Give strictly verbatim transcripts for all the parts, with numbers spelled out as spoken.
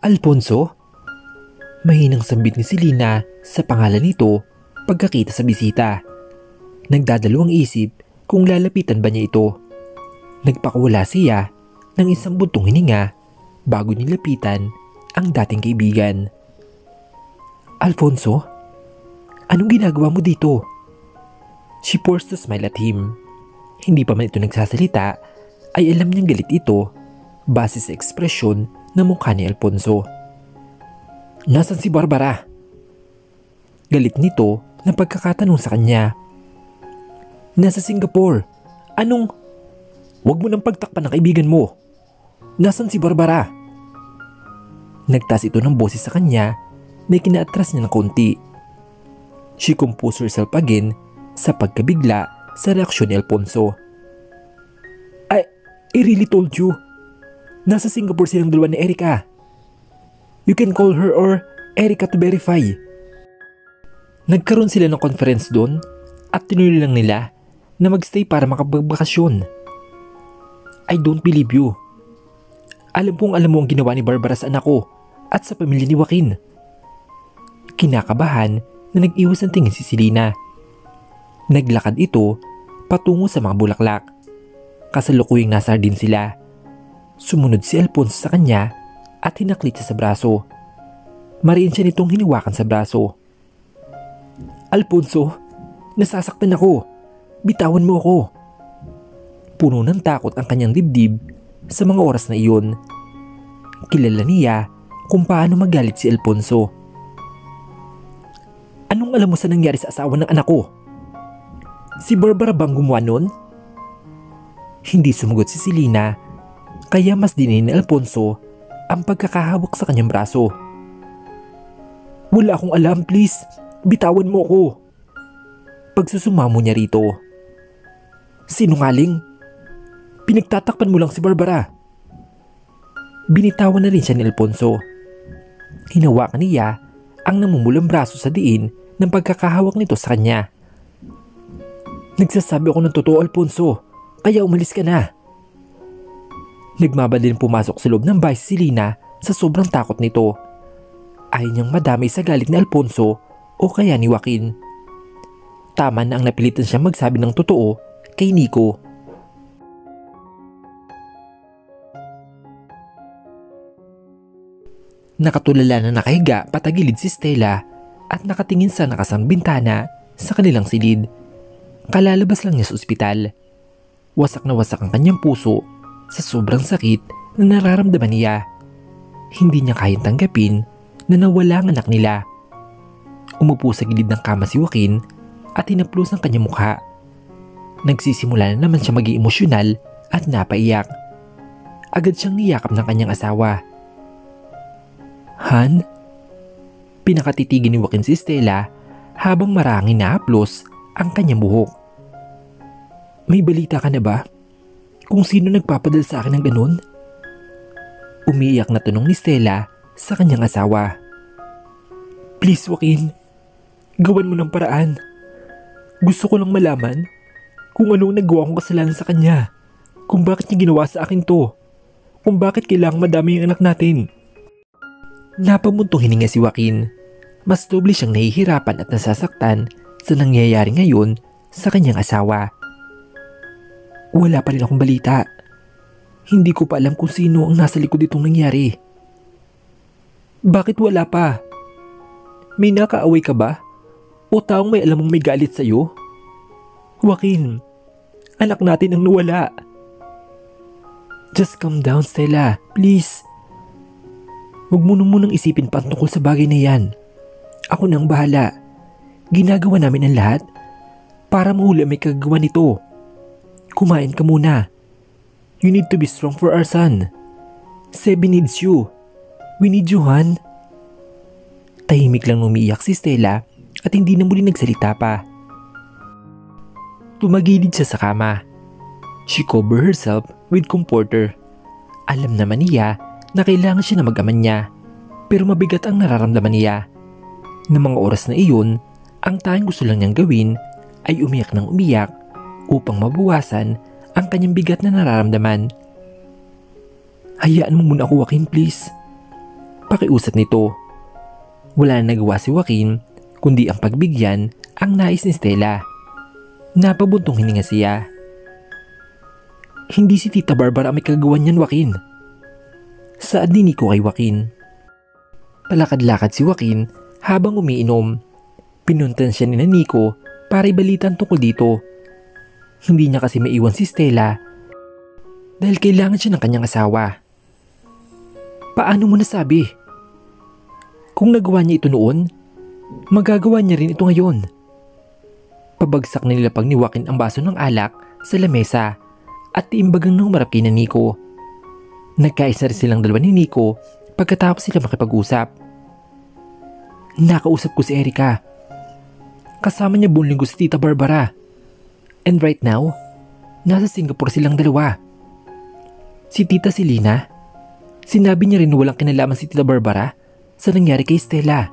Alfonso? Mahinang sambit ni Selena sa pangalan nito pagkakita sa bisita. Nagdadalawang isip kung lalapitan ba niya ito. Nagpakawala siya ng isang buntong hininga bago nilapitan ang dating kaibigan. Alfonso? Anong ginagawa mo dito? She forced to smile at him. Hindi pa man ito nagsasalita ay alam niyang galit ito base sa ekspresyon ng mukha ni Alfonso. Nasaan si Barbara? Galit nito na pagkakatanong sa kanya. Nasa Singapore. Anong? Huwag mo nang pagtakpan ng kaibigan mo. Nasaan si Barbara? Nagtaas ito ng boses sa kanya na kinaatras niya ng konti. She composed herself again sa pagkabigla sa reaksyon ni Alfonso. I, I really told you. Nasa Singapore silang dalawa ni Erica. You can call her or Erica to verify. Nagkaroon sila ng conference doon at tinuloy lang nila na magstay para makapagbakasyon. I don't believe you. Alam kong alam mo ang ginawa ni Barbara sa anak ko at sa pamilya ni Joaquin. Kinakabahan na nag-iwas ang tingin si Selena. Naglakad ito patungo sa mga bulaklak. Kasalukuyang nasa din sila. Sumunod si Alfonso sa kanya at hinaklit siya sa braso. Mariin siya nitong hiniwakan sa braso. Alfonso, nasasaktan ako. Bitawan mo ako. Puno ng takot ang kanyang dibdib sa mga oras na iyon. Kilala niya kung paano magalit si Alfonso. Anong alam mo sa nangyari sa asawa ng anak ko? Si Barbara bang gumawa nun? Hindi sumagot si Selena, kaya mas dinin ni Alfonso ang pagkakahawak sa kanyang braso. Wala akong alam, please. Bitawan mo ako. Pagsusumamo niya rito. Sinungaling? Pinagtatakpan mo lang si Barbara. Binitawan na rin siya ni Alfonso. Hinawakan niya ang namumulang braso sa diin ng pagkakahawak nito sa kanya. Nagsasabi ako ng totoo, Alfonso, kaya umalis ka na. Nagmabadalin pumasok sa loob ng bahay si Selena sa sobrang takot nito. Ayaw niyang madamay sa galit ni Alfonso o kaya ni Joaquin. Tama na ang napilitan siya magsabi ng totoo kay Nico. Nakatulala na nakahiga patagilid si Stella at nakatingin sa nakasang bintana sa kanilang silid. Kalalabas lang niya sa ospital. Wasak na wasak ang kanyang puso sa sobrang sakit na nararamdaman niya. Hindi niya kayang tanggapin na nawala ang anak nila. Umupo sa gilid ng kama si Joaquin at hinaplos ang kanyang mukha. Nagsisimula na naman siya maging emosyonal at napaiyak. Agad siyang niyakap ng kanyang asawa. Han? Pinakatitigin ni Joaquin si Stella habang marangin na haplos ang kanyang buhok. May balita ka na ba? Kung sino nagpapadala sa akin ng ganun? Umiiyak na tanong ni Stella sa kanyang asawa. Please, Joaquin. Gawan mo ng paraan. Gusto ko lang malaman kung anong nagawa kong kasalanan sa kanya. Kung bakit niya ginawa sa akin to. Kung bakit kailangang madami yung anak natin. Napamuntong hininga si Joaquin. Mas doble siyang nahihirapan at nasasaktan sa nangyayari ngayon sa kanyang asawa. Wala pa rin akong balita. Hindi ko pa alam kung sino ang nasa likod itong nangyari. Bakit wala pa? May nakaaway ka ba? O taong may alam mong may galit sa'yo? Joaquin, anak natin ang nawala. Just calm down, Stella. Please. Huwag mo nung munang isipin pa tungkol sa bagay na yan. Ako nang bahala. Ginagawa namin ang lahat para mahuli may kagagawa nito. Kumain ka muna. You need to be strong for our son. Sebi needs you. We need you, Han. Tahimik lang umiiyak si Stella at hindi na muli nagsalita pa. Tumagilid siya sa kama. She covered herself with comforter. Alam naman niya na kailangan siya na mag-aman niya, pero mabigat ang nararamdaman niya. Na mga oras na iyon, ang tanging gusto lang niyang gawin ay umiyak ng umiyak upang mabawasan ang kanyang bigat na nararamdaman. Hayaan mo muna ako, Joaquin, please. pakiusap nito. Wala na nagawa si Joaquin kundi ang pagbigyan ang nais ni Stella. Napabuntong hininga siya. Hindi si Tita Barbara ang may kagawan niyan, Joaquin. Saad ni Nico kay Joaquin. Palakad-lakad si Joaquin habang umiinom. Pinuntan siya ni Nico para ibalitan tungkol dito. Hindi niya kasi maiwan si Stella dahil kailangan siya ng kanyang asawa. Paano mo nasabi? Kung nagawa niya ito noon, magagawa niya rin ito ngayon. Pabagsak na nilapag ni Joaquin ang baso ng alak sa lamesa at tiimbagang nang humarap kay Nico. Nagkaisa rin silang dalawa ni Nico pagkatapos sila makipag-usap. Nakausap ko si Erica. Kasama niya buong linggo si Tita Barbara. And right now, nasa Singapore silang dalawa. Si Tita Selena, sinabi niya rin na walang kinalaman si Tita Barbara sa nangyari kay Stella.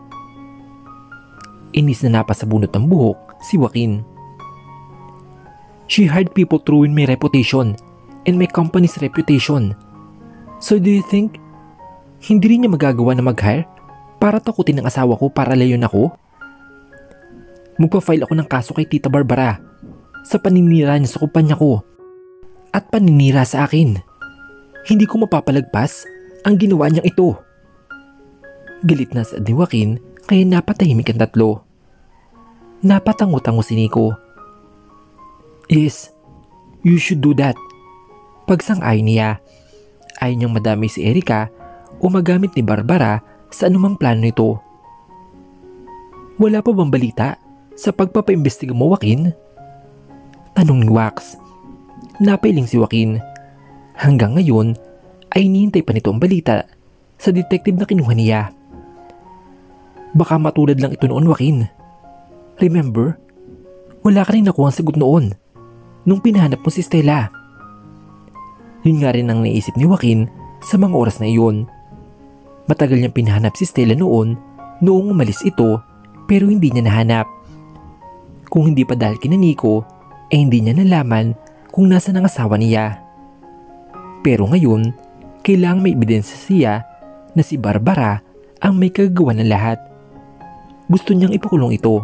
Inis na napasabunot ng buhok si Joaquin. She hired people to ruin my reputation and my company's reputation. So do you think hindi rin niya magagawa na mag-hire para takutin ang asawa ko para layon ako? Magpa-file ako ng kaso kay Tita Barbara sa paninira niya sa kumpanya ko at paninira sa akin. Hindi ko mapapalagpas ang ginawa niyang ito. Galit na sa ni Joaquin kaya napatahimik ang tatlo. Napatango-tango si Nico. Yes, you should do that. Pagsang-ayon niya, ayaw niyang madami si Erica o magamit ni Barbara sa anumang plano nito. Wala pa bang balita sa pagpapaimbestiga mo, Joaquin? Tanong ni Wax. Napailing si Joaquin. Hanggang ngayon ay hinihintay pa nito ang balita sa detective na kinuha niya. Baka matulad lang ito noon, Joaquin. Remember, wala ka rin nakuha ang sagot noon nung pinahanap mo si Stella. Yun nga rin ang naisip ni Joaquin sa mga oras na iyon. Matagal niyang pinahanap si Stella noon noong umalis ito pero hindi niya nahanap. Kung hindi pa dahil kina Nico, eh hindi niya nalaman kung nasa ang asawa niya. Pero ngayon, kailangang may ebidensya siya na si Barbara ang may kagagawa ng lahat. Gusto niyang ipakulong ito.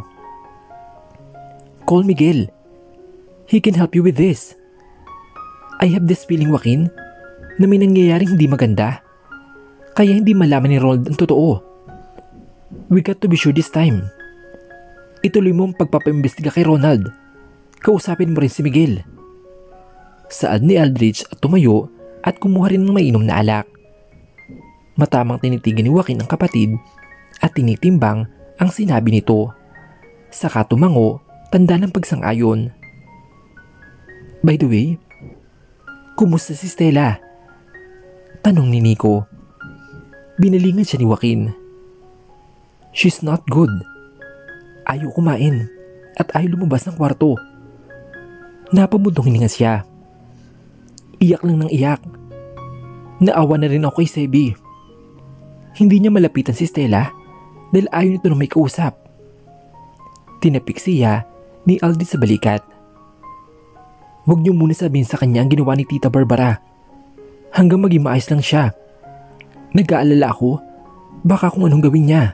Call Miguel. He can help you with this. I have this feeling, Joaquin, na may nangyayaring hindi maganda. Kaya hindi malaman ni Ronald ang totoo. We got to be sure this time. Ituloy mo ang pagpapaimbestiga kay Ronald. Kausapin mo rin si Miguel. Saad ni Aldrich at tumayo at kumuha rin ng mainom na alak. Matamang tinitigan ni Joaquin ang kapatid at tinitimbang ang sinabi nito. Saka tumango, tanda ng pagsang-ayon. By the way, kumusta si Stella? Tanong ni Nico. Binalingan siya ni Joaquin. She's not good. Ayaw kumain at ayaw lumabas ng kwarto. Napamudong hininga siya. Iyak lang ng iyak. Naawa na rin ako kay Sebi. Hindi niya malapitan si Stella dahil ayaw nito na may kausap. Tinapik siya ni Aldi sa balikat. Huwag niyo muna sabihin sa kanya ang ginawa ni Tita Barbara. Hanggang maging maayos lang siya. Nag-aalala ako baka kung anong gawin niya.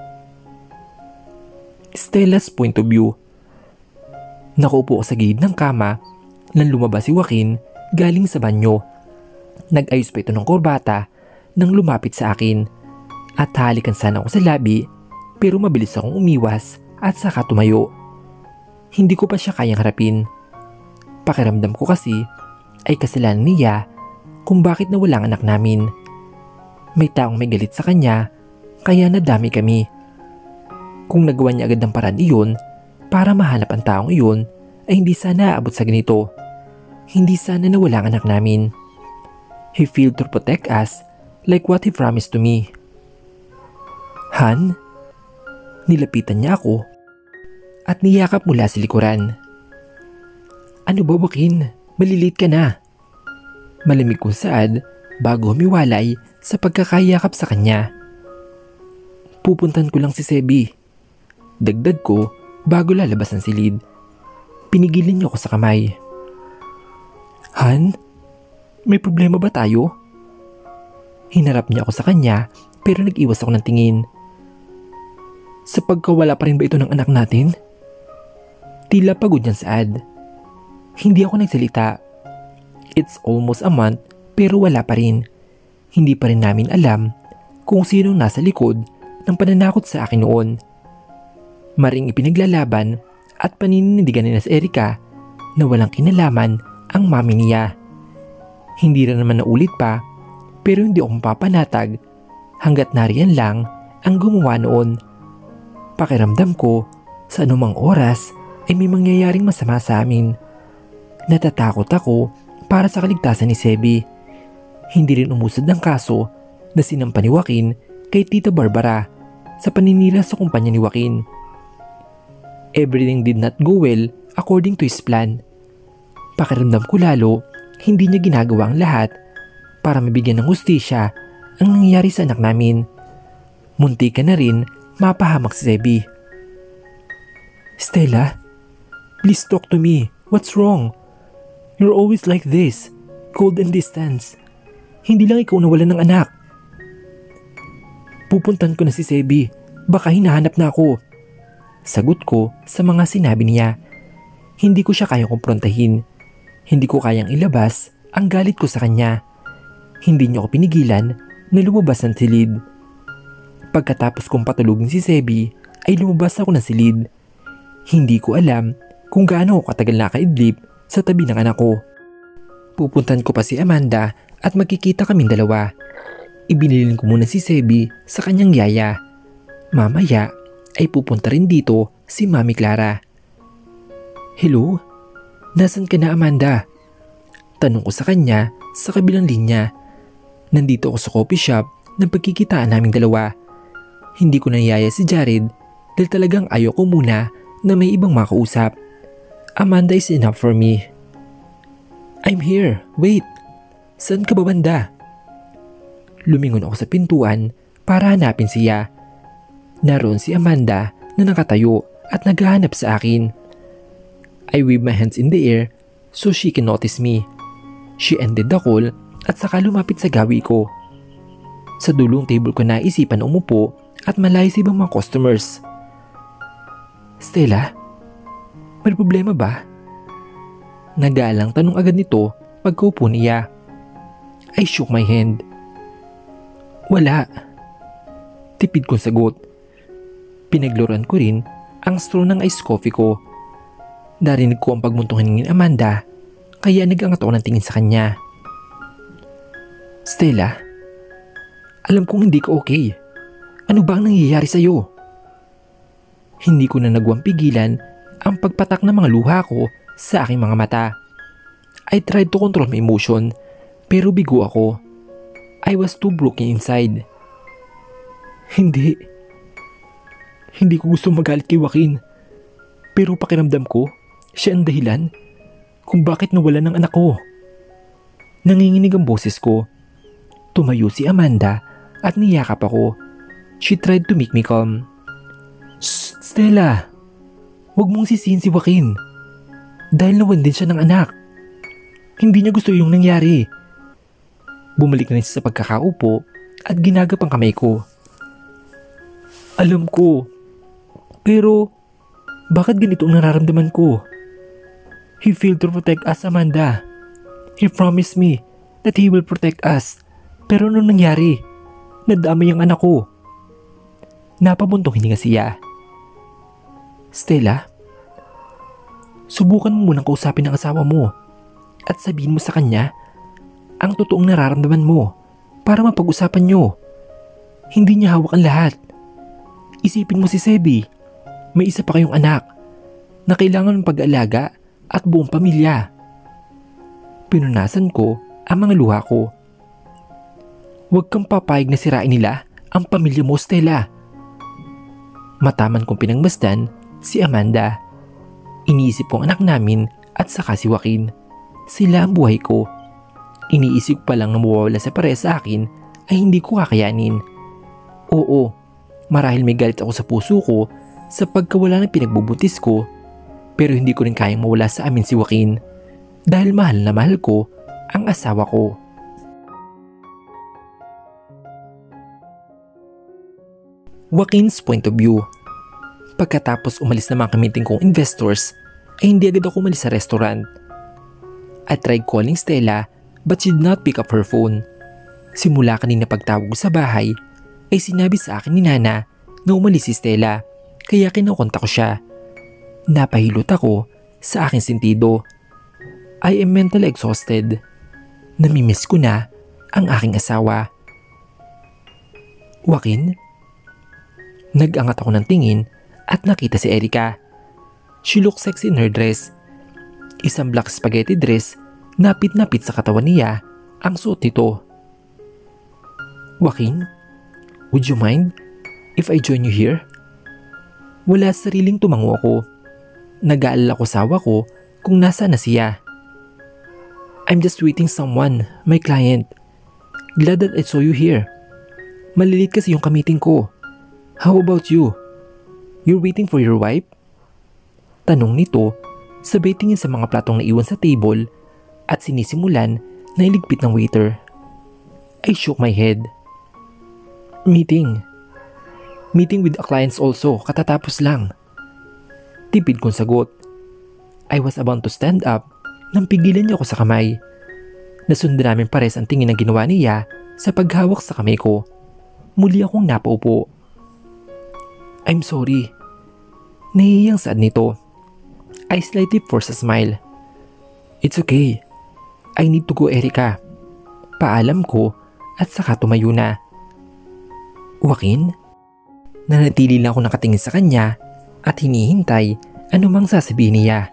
Stella's point of view. Nakaupo sa gilid ng kama nang lumabas si Joaquin galing sa banyo. Nag-ayos pa ito ng korbata nang lumapit sa akin at halikan sana ako sa labi pero mabilis akong umiwas at saka tumayo. Hindi ko pa siya kayang harapin. Pakiramdam ko kasi ay kasalanan niya kung bakit nawala ang anak namin. May taong may galit sa kanya kaya nadami kami. Kung nagawa niya agad ng paraan iyon para mahanap ang taong iyon ay hindi sana aabot sa ganito. Hindi sana nawala ang anak namin. He failed to protect us like what he promised to me. Han? Nilapitan niya ako at niyakap mula sa likuran. Ano ba, Joaquin? Malilit ka na. Malamig kong saad bago humiwalay sa pagkakayakap sa kanya. Pupuntan ko lang si Sebi. Dagdag ko bago lalabas ang silid. Pinigilin niyo ako sa kamay. Han, may problema ba tayo? Hinarap niya ako sa kanya pero nag-iwas ako ng tingin. Sa pagkawala pa rin ba ito ng anak natin? Tila pagod niyang saad. Hindi ako nagsalita. It's almost a month pero wala pa rin. Hindi pa rin namin alam kung sinong nasa likod ng pananakot sa akin noon. Maring ipinaglalaban at paninindigan ni Nas Erica na walang kinalaman ang mami niya. Hindi rin naman naulit pa pero hindi ako mapapanatag hanggat nariyan lang ang gumawa noon. Pakiramdam ko sa anumang oras ay may mangyayaring masama sa amin. Natatakot ako para sa kaligtasan ni Sebi. Hindi rin umusad ng kaso na sinampa ni Joaquin kay Tita Barbara sa paninira sa kumpanya ni Joaquin. Everything did not go well according to his plan. Pakiramdam ko lalo hindi niya ginagawa ang lahat para mabigyan ng hustisya ang nangyayari sa anak namin. Munti ka na rin mapahamak si Sebi. Stella, please talk to me. What's wrong? You're always like this, cold and distant. Hindi lang ikaw nawalan ng anak. Pupuntan ko na si Sebi. Baka hinahanap na ako. Sagot ko sa mga sinabi niya. Hindi ko siya kayang kumprontahin. Hindi ko kayang ilabas ang galit ko sa kanya. Hindi niya ako pinigilan na lumabas ng silid. Pagkatapos kong patulugin si Sebi ay lumabas ako ng silid. Hindi ko alam kung gaano ako katagal nakaidlip sa tabi ng anak ko. Pupuntan ko pa si Amanda at magkikita kaming dalawa. Ibinilin ko muna si Sebi sa kanyang yaya. Mamaya ay pupunta rin dito si Mami Clara. Hello? Nasaan ka na, Amanda? Tanong ko sa kanya sa kabilang linya. Nandito ako sa coffee shop na pagkikitaan naming dalawa. Hindi ko nayaya si Jared dahil talagang ayaw ko muna na may ibang makausap. Amanda is enough for me. I'm here. Wait. Saan ka ba banda? Lumingon ako sa pintuan para hanapin siya. Naroon si Amanda na nakatayo at naghahanap sa akin. I wave my hands in the air so she can notice me. She ended the call at saka lumapit sa gawi ko. Sa dulong table ko naisipan na umupo at malayo sa ibang mga customers. Stella, may problema ba? Nagalang tanong agad nito pagkaupo niya. I shook my hand. Wala. Tipid kong sagot. Pinagluran ko rin ang straw ng iced coffee ko. Narinig ko ang pagmuntungan ni Amanda kaya nag-angat ako ng tingin sa kanya. Stella, alam kong hindi ka okay. Ano ba ang nangyayari sa'yo? Hindi ko na nagawang pigilan ang pagpatak ng mga luha ko sa aking mga mata. I tried to control my emotion pero bigo ako. I was too broken inside. Hindi. Hindi ko gusto magalit kay Joaquin. Pero pakiramdam ko, siya ang dahilan kung bakit nawalan ng anak ko. Nanginginig ang boses ko. Tumayo si Amanda at niyakap ako. She tried to make me calm. Shh, Stella! Huwag mong sisihin si Joaquin. Dahil nawalan din siya ng anak. Hindi niya gusto yung nangyari. Bumalik na siya sa pagkakaupo at ginagap ang kamay ko. Alam ko. Pero, bakit ganito ang nararamdaman ko? He failed to protect us, Amanda. He promised me that he will protect us. Pero ano nangyari? Nadamay ang anak ko. Napabuntong hininga siya. Stella, subukan mo munang kausapin ang asawa mo at sabihin mo sa kanya ang totoong nararamdaman mo para mapag-usapan nyo. Hindi niya hawak ang lahat. Isipin mo si Sebi, may isa pa kayong anak na kailangan ng pag-aalaga at buong pamilya. Pinunasan ko ang mga luha ko. Huwag kang papayag na sirain nila ang pamilya mo, Stella. Mataman kong pinangmasdan si Amanda. Iniisip ko ang anak namin at saka si Joaquin. Sila ang buhay ko. Iniisip pa lang na mawawala sa pareha sa akin ay hindi ko kakayanin. Oo, marahil may galit ako sa puso ko sa pagkawala ng pinagbubuntis ko, pero hindi ko rin kayang mawala sa amin si Joaquin dahil mahal na mahal ko ang asawa ko. Joaquin's point of view. Pagkatapos umalis na mga kamiting kong investors, ay hindi agad ako umalis sa restaurant. I tried calling Stella but she did not pick up her phone. Simula kanina pagtawag ko sa bahay, ay sinabi sa akin ni Nana na umalis si Stella, kaya kinukonta ko siya. Napahilot ako sa aking sentido. I am mentally exhausted. Namimiss ko na ang aking asawa. Joaquin? Nag-angat ako ng tingin at nakita si Erica. She looks sexy in her dress. Isang black spaghetti dress, napit-napit sa katawan niya ang suot nito. Joaquin, would you mind if I join you here? Wala sariling tumango ako. Nag-aalala ko sa awa ko kung nasa na siya. I'm just waiting someone, my client. Glad that I saw you here. Malilit kasi yung kamiting ko. How about you? You're waiting for your wife? Tanong nito, sabay tingin sa mga platong naiwan sa table at sinisimulan na iligpit ng waiter. I shook my head. Meeting. Meeting with a clients also, katatapos lang. Tipid kong sagot. I was about to stand up nang pigilan niya ako sa kamay. Nasundan namin pares ang tingin na ginawa niya sa paghawak sa kamay ko. Muli akong napaupo. I'm sorry. Nahihiyang sad nito. I slightly forced a smile. It's okay. I need to go, Erica. Paalam ko at saka tumayo na. Joaquin? Nanatili lang ako nakatingin sa kanya at hinihintay anumang sasabihin niya.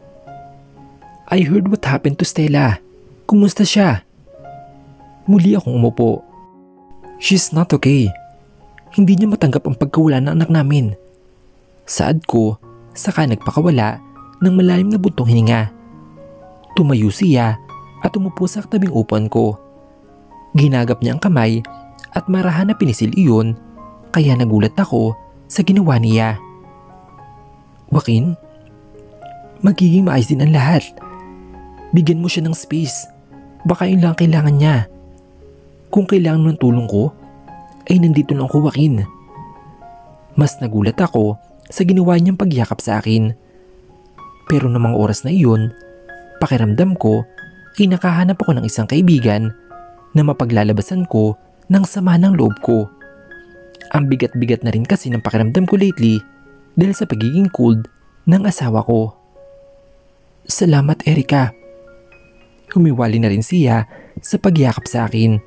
I heard what happened to Stella. Kumusta siya? Muli akong umupo. She's not okay. Hindi niya matanggap ang pagkawala ng anak namin. Saad ko, saka nagpakawala ng malalim na buntong hininga. Tumayo siya at umupo sa tabing upuan ko. Ginagap niya ang kamay at marahan na pinisil iyon, kaya nagulat ako sa ginawa niya. Joaquin, magiging maayos din ang lahat. Bigyan mo siya ng space. Baka yun lang kailangan niya. Kung kailangan mo ng tulong ko, ay nandito lang ako, Joaquin. Mas nagulat ako sa ginawa niyang pagyakap sa akin. Pero ng mga oras na iyon, pakiramdam ko ay nakahanap ako ng isang kaibigan na mapaglalabasan ko ng sama ng loob ko. Ang bigat-bigat na rin kasi ng pakiramdam ko lately dahil sa pagiging cold ng asawa ko. Salamat, Erica. Humiwali na rin siya sa pagyakap sa akin.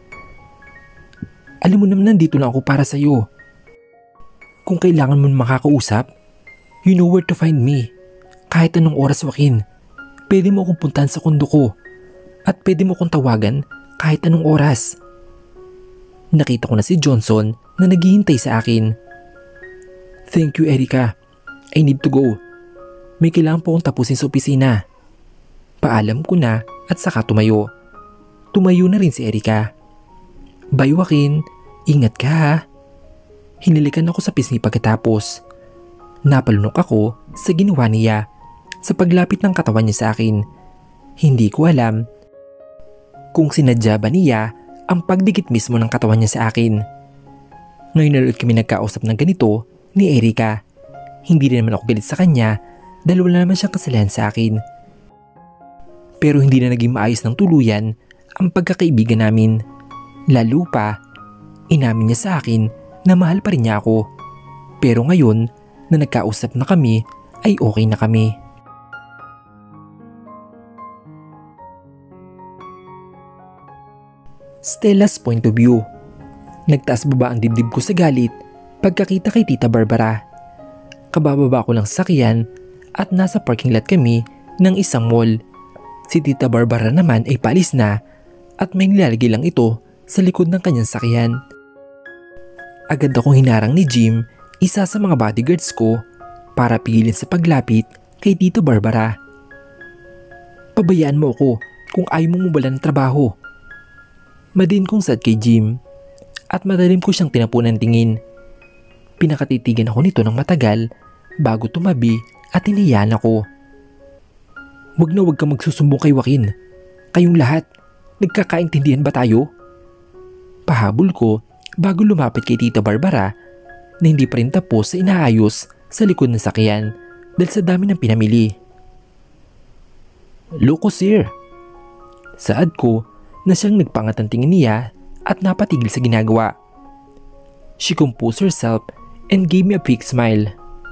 Alam mo naman nandito lang ako para sa iyo. Kung kailangan mo makakausap, you know where to find me. Kahit anong oras, Joaquin. Pwede mo akong puntahan sa kondo ko. At pwede mo akong tawagan kahit anong oras. Nakita ko na si Johnson na naghihintay sa akin. Thank you, Erica. I need to go. May kailangan po akong tapusin sa opisina. Paalam ko na at saka tumayo. Tumayo na rin si Erica. Bye, Joaquin. Ingat ka, ha. Hinilikan ako sa pisngi pagkatapos. Napalunok ako sa ginawa niya sa paglapit ng katawan niya sa akin. Hindi ko alam kung sinadya ba niya ang pagdikit mismo ng katawan niya sa akin. Ngayon na ulit kami nagkausap ng ganito ni Erica. Hindi rin naman ako galit sa kanya dahil wala naman siyang kasalanan sa akin. Pero hindi na naging maayos ng tuluyan ang pagkakaibigan namin. Lalo pa, inamin niya sa akin na mahal pa rin niya ako. Pero ngayon na nagkausap na kami ay okay na kami. Stella's point of view. Nagtaas baba ang dibdib ko sa galit pagkakita kay Tita Barbara. Kabababa ko lang sa sakyan at nasa parking lot kami ng isang mall. Si Tita Barbara naman ay paalis na at may nilalagay lang ito sa likod ng kanyang sakyan. Agad akong hinarang ni Jim, isa sa mga bodyguards ko, para pigilin sa paglapit kay Tita Barbara. Pabayaan mo ako kung ayaw mong mubala ng trabaho. Madin kong sad kay Jim at madalim ko siyang tinapunan tingin. Pinakatitigan ako nito ng matagal bago tumabi at hinayaan ako. Wag na wag ka magsusumbong kay Joaquin. Kayong lahat, nagkakaintindihan ba tayo? Pahabol ko bago lumapit kay Tita Barbara na hindi pa rin tapos sa inaayos sa likod ng sakyan dahil sa dami ng pinamili. "Loko sir." Saad ko na siyang nagpangat ang tingin niya at napatigil sa ginagawa. She composed herself and gave me a big smile.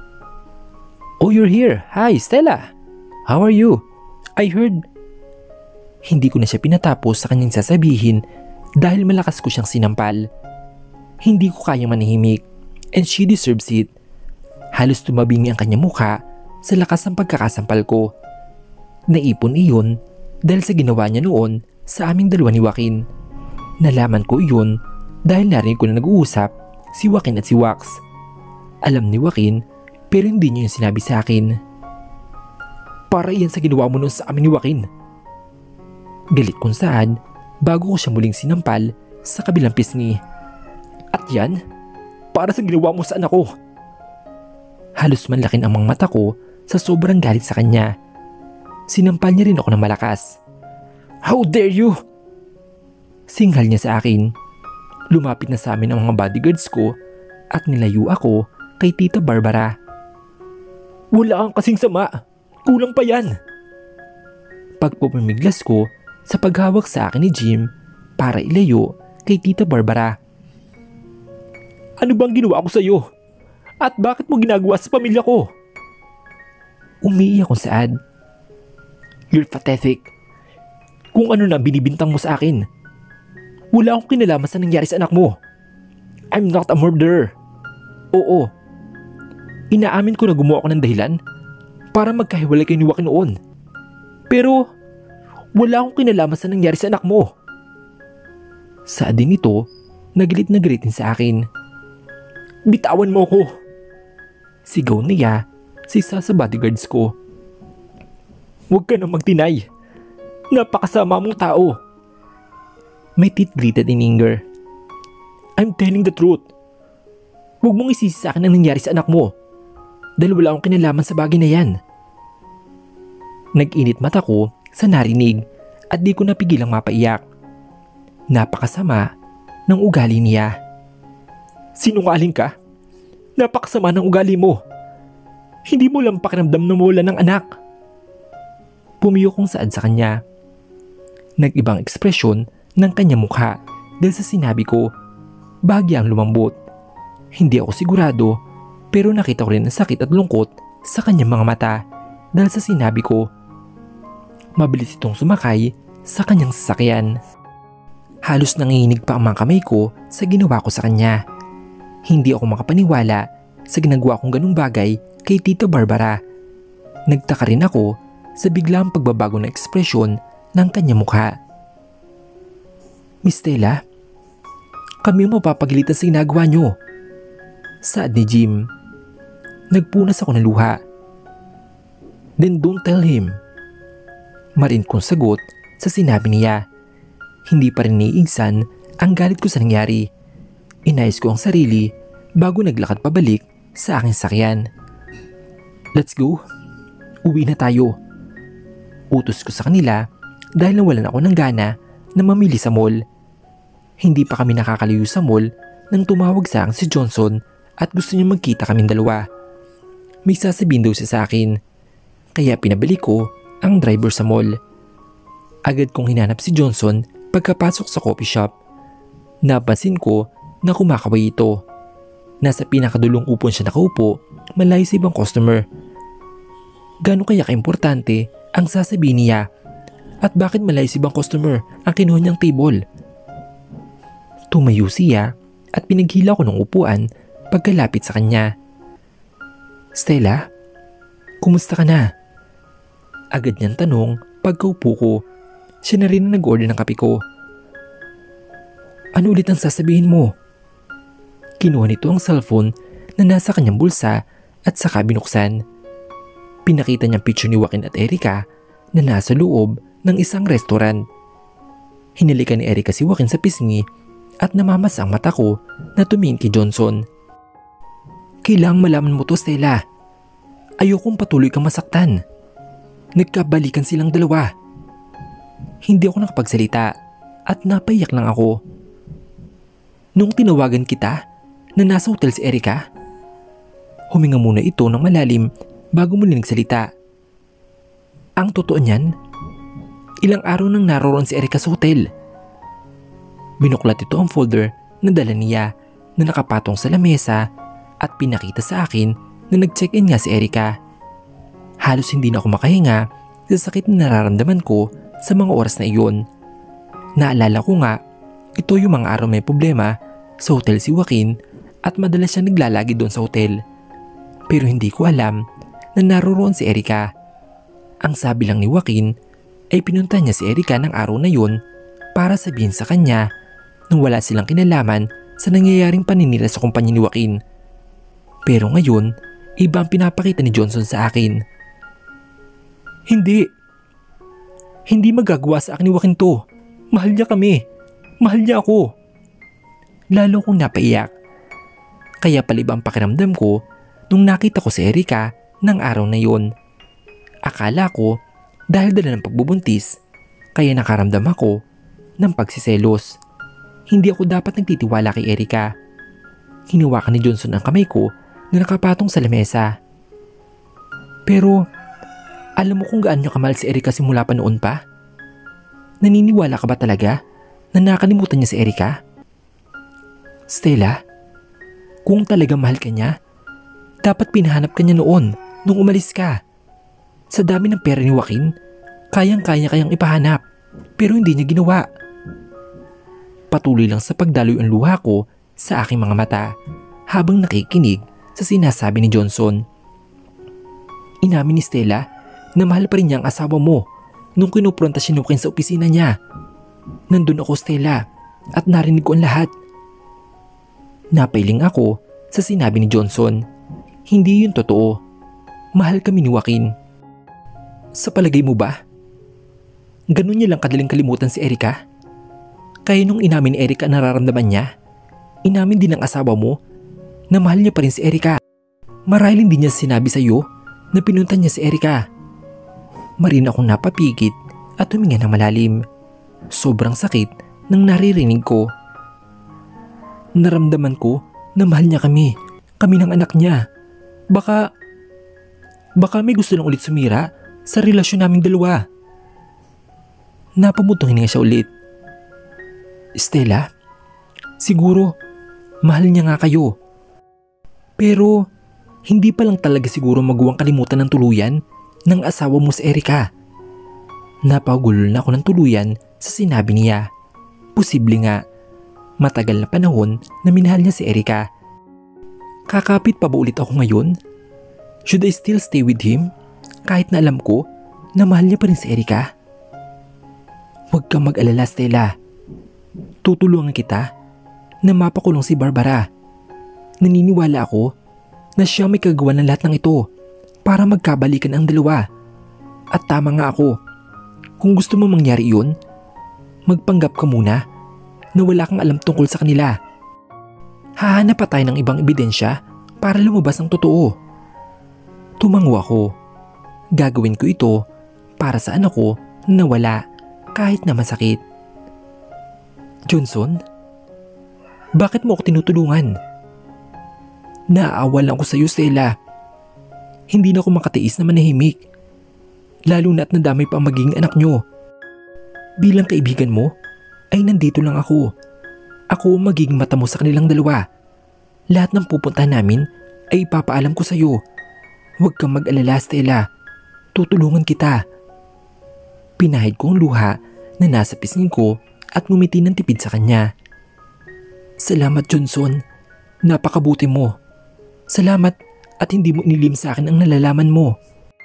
"Oh, you're here. Hi, Stella. How are you? I heard..." Hindi ko na siya pinatapos sa kanyang sasabihin dahil malakas ko siyang sinampal. Hindi ko kayang manahimik and she deserves it. Halos tumabingi ang kanyang mukha sa lakas ng pagkakasampal ko. Naipon iyon dahil sa ginawa niya noon sa aming dalawa ni Joaquin. Nalaman ko iyon dahil narinig ko na nag-uusap si Joaquin at si Wax. Alam ni Joaquin pero hindi niya yung sinabi sa akin. "Para iyan sa ginawa mo noon sa amin ni Joaquin." Galit kong saad bago ko siya muling sinampal sa kabilang pisngi. "At yan, para sa ginawa mo sa anak ko." Halos manlakin ang mga mata ko sa sobrang galit sa kanya. Sinampal niya rin ako ng malakas. "How dare you!" Singhal niya sa akin. Lumapit na sa amin ang mga bodyguards ko at nilayo ako kay Tita Barbara. "Wala kang kasing sama. Kulang pa yan." Pagpupumiglas ko sa paghawak sa akin ni Jim para ilayo kay Tita Barbara. "Ano bang ginawa ko sa iyo? At bakit mo ginagawa sa pamilya ko?" Umiiyak akong saad. "You're pathetic. Kung ano na binibintang mo sa akin. Wala akong kinalaman sa nangyari sa anak mo. I'm not a murderer. Oo, inaamin ko na gumawa ako ng dahilan para magkahiwalay kayo ni Joaquin noon. Pero wala akong kinalaman sa nangyari sa anak mo." Saad din ito, nagalit na galit din sa akin. "Bitawan mo ko!" Sigaw niya sa isa sa bodyguards ko. "Huwag ka nang magtinay. Napakasama mong tao." My teeth gritted in anger. "I'm telling the truth. Huwag mong isisi sa akin ang nangyari sa anak mo dahil wala akong kinalaman sa bagay na yan." Nag-init mata ko sa narinig at di ko napigilang mapaiyak. Napakasama ng ugali niya. "Sinungaling ka? Napakasama ng ugali mo. Hindi mo lang pakiramdam na mawala ng anak." Pumiyo kong saad sa kanya. Nag-ibang ekspresyon ng kanyang mukha dahil sa sinabi ko. Bahagyang lumambot. Hindi ako sigurado pero nakita ko rin ang sakit at lungkot sa kanyang mga mata dahil sa sinabi ko. Mabilis itong sumakay sa kanyang sasakyan. Halos nanginginig pa ang mga kamay ko sa ginawa ko sa kanya. Hindi ako makapaniwala sa ginagawa kong ganung bagay kay Tita Barbara. Nagtaka rin ako sa biglang pagbabago ng ekspresyon ng kanyang mukha. "Miss Stella, kami ang mapapagalitan sa ginagawa niyo." Saad ni Jim. Nagpunas ako ng luha. "Then don't tell him." Marin kong sagot sa sinabi niya. Hindi pa rin niigsan ang galit ko sa nangyari. Inayos ko ang sarili bago naglakad pabalik sa aking sakyan. "Let's go. Uwi na tayo." Utos ko sa kanila dahil nawalan ako ng gana na mamili sa mall. Hindi pa kami nakakalayo sa mall nang tumawag sa akin si Johnson at gusto niya magkita kaming dalawa. May sasabihin daw siya sa akin. Kaya pinabalik ko ang driver sa mall. Agad kong hinanap si Johnson pagkapasok sa coffee shop. Napansin ko na kumakaway ito. Nasa pinakadulong upon siya nakaupo, malayo sa ibang customer. Gano'n kaya kaimportante ang sasabihin niya at bakit malayo sa ibang customer ang kinuha niyang table? Tumayo siya at pinaghila ko ng upuan pagkalapit sa kanya. "Stella, kumusta ka na?" Agad niyang tanong pagkaupo ko. Siya na rin ang nag-order ng kape ko. "Ano ulit ang sasabihin mo?" Kinuha nito ang cellphone na nasa kanyang bulsa at saka binuksan. Pinakita niyang picture ni Joaquin at Erica na nasa loob ng isang restaurant. Hinalikan ni Erica si Joaquin sa pisngi at namamasa ang mata ko na tumingin kay Johnson. "Kailangang malaman mo to, Stella. Ayokong patuloy kang masaktan. Nagkabalikan silang dalawa." Hindi ako nakapagsalita at napaiyak lang ako. "Nung tinawagan kita na nasa hotel si Erica, Huminga muna ito ng malalim bago muli nagsalita. Ang totoo niyan, ilang araw nang naroon si Erica sa hotel. Binuklat ito ang folder na dala niya na nakapatong sa lamesa at pinakita sa akin na nag-check-in nga si Erica. Halos hindi na ako makahinga sa sakit na nararamdaman ko sa mga oras na iyon. Naalala ko nga, ito yung mga araw may problema sa hotel si Joaquin at madalas siya naglalagi doon sa hotel. Pero hindi ko alam na naroon si Erica. Ang sabi lang ni Joaquin ay pinunta niya si Erica ng araw na yun para sabihin sa kanya na wala silang kinalaman sa nangyayaring paninira sa kumpanya ni Joaquin. Pero ngayon, iba ang pinapakita ni Johnson sa akin. Hindi. Hindi magagawa sa akin ni Joaquin to. Mahal niya kami. Mahal niya ako. Lalo kong napaiyak. Kaya pala iba ang pakiramdam ko nung nakita ko si Erica ng araw na yun. Akala ko dahil dala ng pagbubuntis, kaya nakaramdam ako ng pagsiselos. Hindi ako dapat nagtitiwala kay Erica. Hinawakan ni Johnson ang kamay ko na nakapatong sa lamesa. Pero, alam mo kung gaano niya kamahal si Erica simula pa noon pa? Naniniwala ka ba talaga na nakalimutan niya si Erica? Stella, kung talaga mahal ka niya, dapat pinahanap ka niya noon nung umalis ka. Sa dami ng pera ni Joaquin, kayang-kaya kayang ipahanap pero hindi niya ginawa. Patuloy lang sa pagdaloy ang luha ko sa aking mga mata habang nakikinig sa sinasabi ni Johnson. Inamin ni Stella na mahal pa rin niya ang asawa mo nung kinupronta si Joaquin sa opisina niya. Nandun ako, Stella, at narinig ko ang lahat. Napailing ako sa sinabi ni Johnson. Hindi yun totoo. Mahal kami ni Joaquin. Sa palagay mo ba? Ganun niya lang kadaling kalimutan si Erica? Kaya nung inamin ni Erica ang nararamdaman niya, inamin din ng asawa mo na mahal niya pa rin si Erica. Marahil hindi niya sinabi sa iyo na pinunta niya si Erica. Marin akong napapigit at huminga ng malalim. Sobrang sakit nang naririnig ko. Naramdaman ko na mahal niya kami, kami ng anak niya. Baka, baka may gusto lang ulit sumira sa relasyon naming dalawa. Napamutong hininga siya ulit. Stella, siguro mahal niya nga kayo. Pero hindi pa lang talaga siguro magawang kalimutan ng tuluyan ng asawa mo si Erica. Napagulo na ako ng tuluyan sa sinabi niya. Posible nga, matagal na panahon na minahal niya si Erica. Kakapit pa ba ulit ako ngayon? Should I still stay with him? Kahit na alam ko na mahal niya pa rin si Erica? Huwag kang mag-alala, Stella. Tutulungan kita na mapakulong si Barbara. Naniniwala ako na siya may kagawa ng lahat ng ito para magkabalikan ang dalawa. At tama nga ako. Kung gusto mo mangyari yun, magpanggap ka muna na wala kang alam tungkol sa kanila. Hahanap pa tayo ng ibang ebidensya para lumabas ang totoo. Tumango ako. Gagawin ko ito para sa anak ko na nawala kahit na masakit. Johnson, bakit mo ako tinutulungan? Naaawa lang ako sa iyo, Stella. Hindi na ako makatiis na manahimik. Lalo na't nadamay pa ang magiging anak nyo. Bilang kaibigan mo, ay nandito lang ako. Ako ang magiging mata mo sa kanilang dalawa. Lahat ng pupuntahan namin ay ipapaalam ko sa iyo. Huwag kang mag-alala, Stella. Tutulungan kita. Pinahid ko ang luha na nasa pisngi ko at ngumiti ng tipid sa kanya. Salamat, Johnson. Napakabuti mo. Salamat at hindi mo inilim sa akin ang nalalaman mo.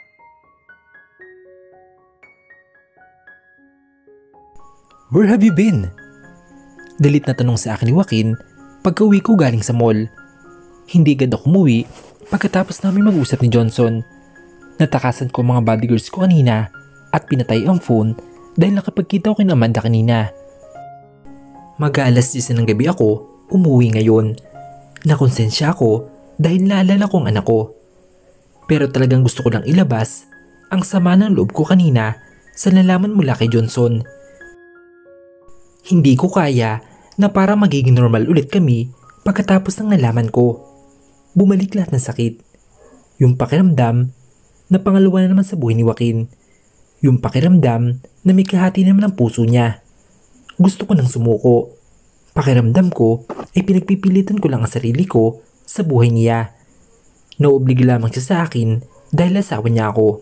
Where have you been? Dalit na tanong sa akin ni Joaquin pagka-uwi ko galing sa mall. Hindi agad ako umuwi pagkatapos namin mag-usap ni Johnson. Natakasan ko mga bodyguards ko kanina at pinatay ang phone dahil nakapagkita ko kay Amanda kanina. Mag-aalas diyes ng gabi ako umuwi ngayon. Nakonsensya ako dahil naalala ko ang anak ko. Pero talagang gusto ko lang ilabas ang sama ng loob ko kanina sa nalaman mula kay Johnson. Hindi ko kaya na para magiging normal ulit kami pagkatapos ng nalaman ko. Bumalik lahat ng sakit Yung pakiramdam na pangalawa na naman sa buhay ni Joaquin. Yung pakiramdam na may kahati naman ang puso niya. Gusto ko nang sumuko. Pakiramdam ko ay pinagpipilitan ko lang ang sarili ko sa buhay niya. Naoblig lamang siya sa akin dahil asawa niya ako.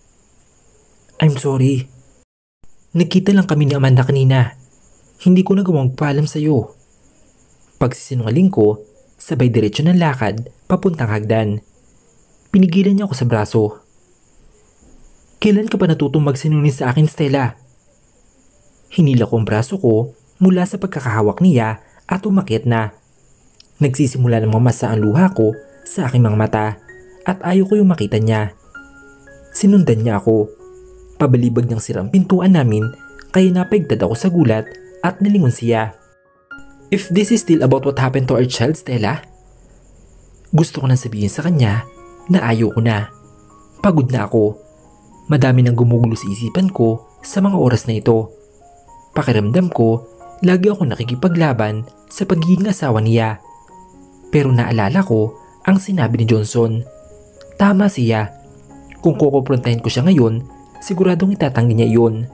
I'm sorry. Nagkita lang kami ni Amanda kanina. Hindi ko nagawang paalam sa'yo. Pagsisinungaling ko, sabay diretsyo ng lakad papuntang hagdan. Pinigilan niya ako sa braso. Kailan ka pa natutong magsinungaling sa akin, Stella? Hinila ko ang braso ko mula sa pagkakahawak niya at umakyat na. Nagsisimula ng mamasa ang luha ko sa aking mga mata at ayaw ko yung makita niya. Sinundan niya ako. Pabalibag niyang sira ang pintuan namin kaya napaigtad ako sa gulat at nilingon siya. If this is still about what happened to our child, Stella, gusto ko nang sabihin sa kanya na ayaw ko na. Pagod na ako. Madami nang gumugulo sa isipan ko sa mga oras na ito. Pakiramdam ko, lagi ako nakikipaglaban sa pagiging asawa niya. Pero naalala ko ang sinabi ni Johnson. Tama siya. Kung kukumprontahin ko siya ngayon, siguradong itatanggi niya iyon.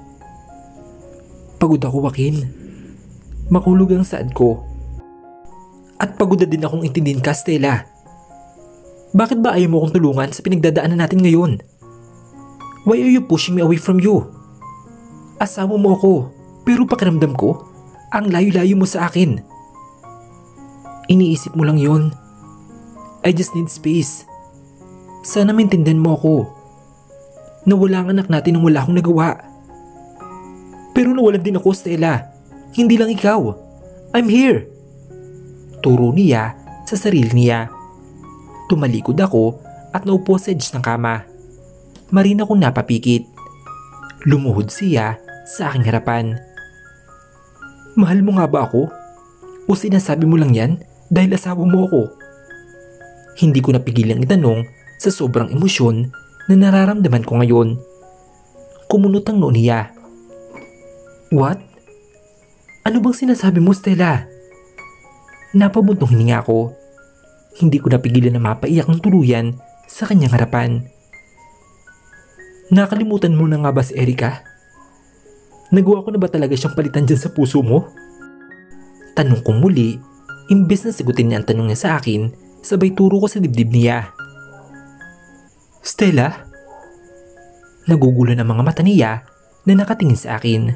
Pagod ako, Joaquin. Makulog ang saad ko. At pagod na din akong intindihin ka, Stella. Bakit ba ayaw mo akong tulungan sa pinagdadaanan natin ngayon? Why are you pushing me away from you? Asawa mo ako, pero pakiramdam ko, ang layo-layo mo sa akin. Iniisip mo lang yon. I just need space. Sana maintindihan mo ako. Nawala ang anak natin nang wala akong nagawa. Pero nawalan din ako, Stella. Hindi lang ikaw. I'm here. Turo niya sa sarili niya. Tumalikod ako at naupo sa edge ng kama. Marina akong napapikit. Lumuhod siya sa aking harapan. Mahal mo nga ba ako? O sinasabi mo lang yan dahil asawa mo ako? Hindi ko napigilang itanong sa sobrang emosyon na nararamdaman ko ngayon. Kumunot ang noo niya. What? Ano bang sinasabi mo, Stella? Napabuntong hininga ko. Hindi ko napigilan na mapaiyak ng tuluyan sa kanyang harapan. Nakalimutan mo na nga ba si Erica? Nagawa ko na ba talaga siyang palitan dyan sa puso mo? Tanong kong muli, imbes na sagutin niya ang tanong niya sa akin, sabay turo ko sa dibdib niya. Stella? Nagugulo ang mga mata niya na nakatingin sa akin.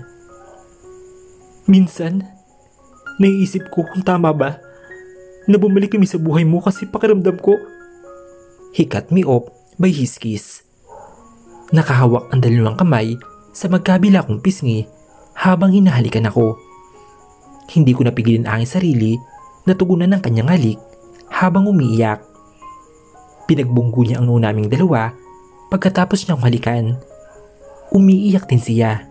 Minsan, naiisip ko kung tama ba na bumalik kami sa buhay mo kasi pakiramdam ko. He cut me off by his kiss. Nakahawak ang dalawang kamay sa magkabila kong pisngi habang hinahalikan ako. Hindi ko napigilin ang aking sarili na tugunan ng kanyang halik habang umiiyak. Pinagbunggo niya ang noo naming dalawa pagkatapos niyang halikan. Umiiyak din siya.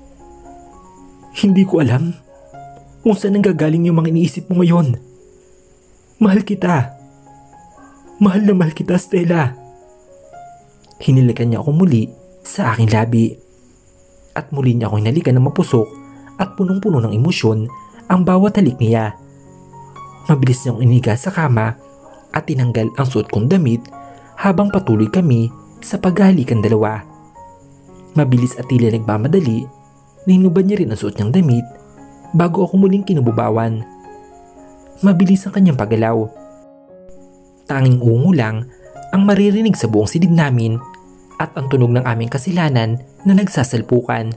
Hindi ko alam kung saan nanggagaling yung mga iniisip mo ngayon. Mahal kita. Mahal na mahal kita, Stella. Hinilikan niya ako muli sa aking labi. At muli niya ako hinalikan ng mapusok at punong-puno ng emosyon ang bawat halik niya. Mabilis niyang iniga sa kama at tinanggal ang suot kong damit habang patuloy kami sa paghahalikan dalawa. Mabilis at tila nagmamadali na hinubad niya rin ang suot niyang damit bago ako muling kinububawan. Mabilis ang kanyang paggalaw. Tanging ungo lang ang maririnig sa buong silid namin at ang tunog ng aming kasilanan na nagsasalpukan.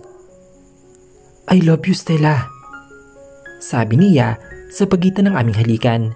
I love you, Stella. Sabi niya sa pagitan ng aming halikan.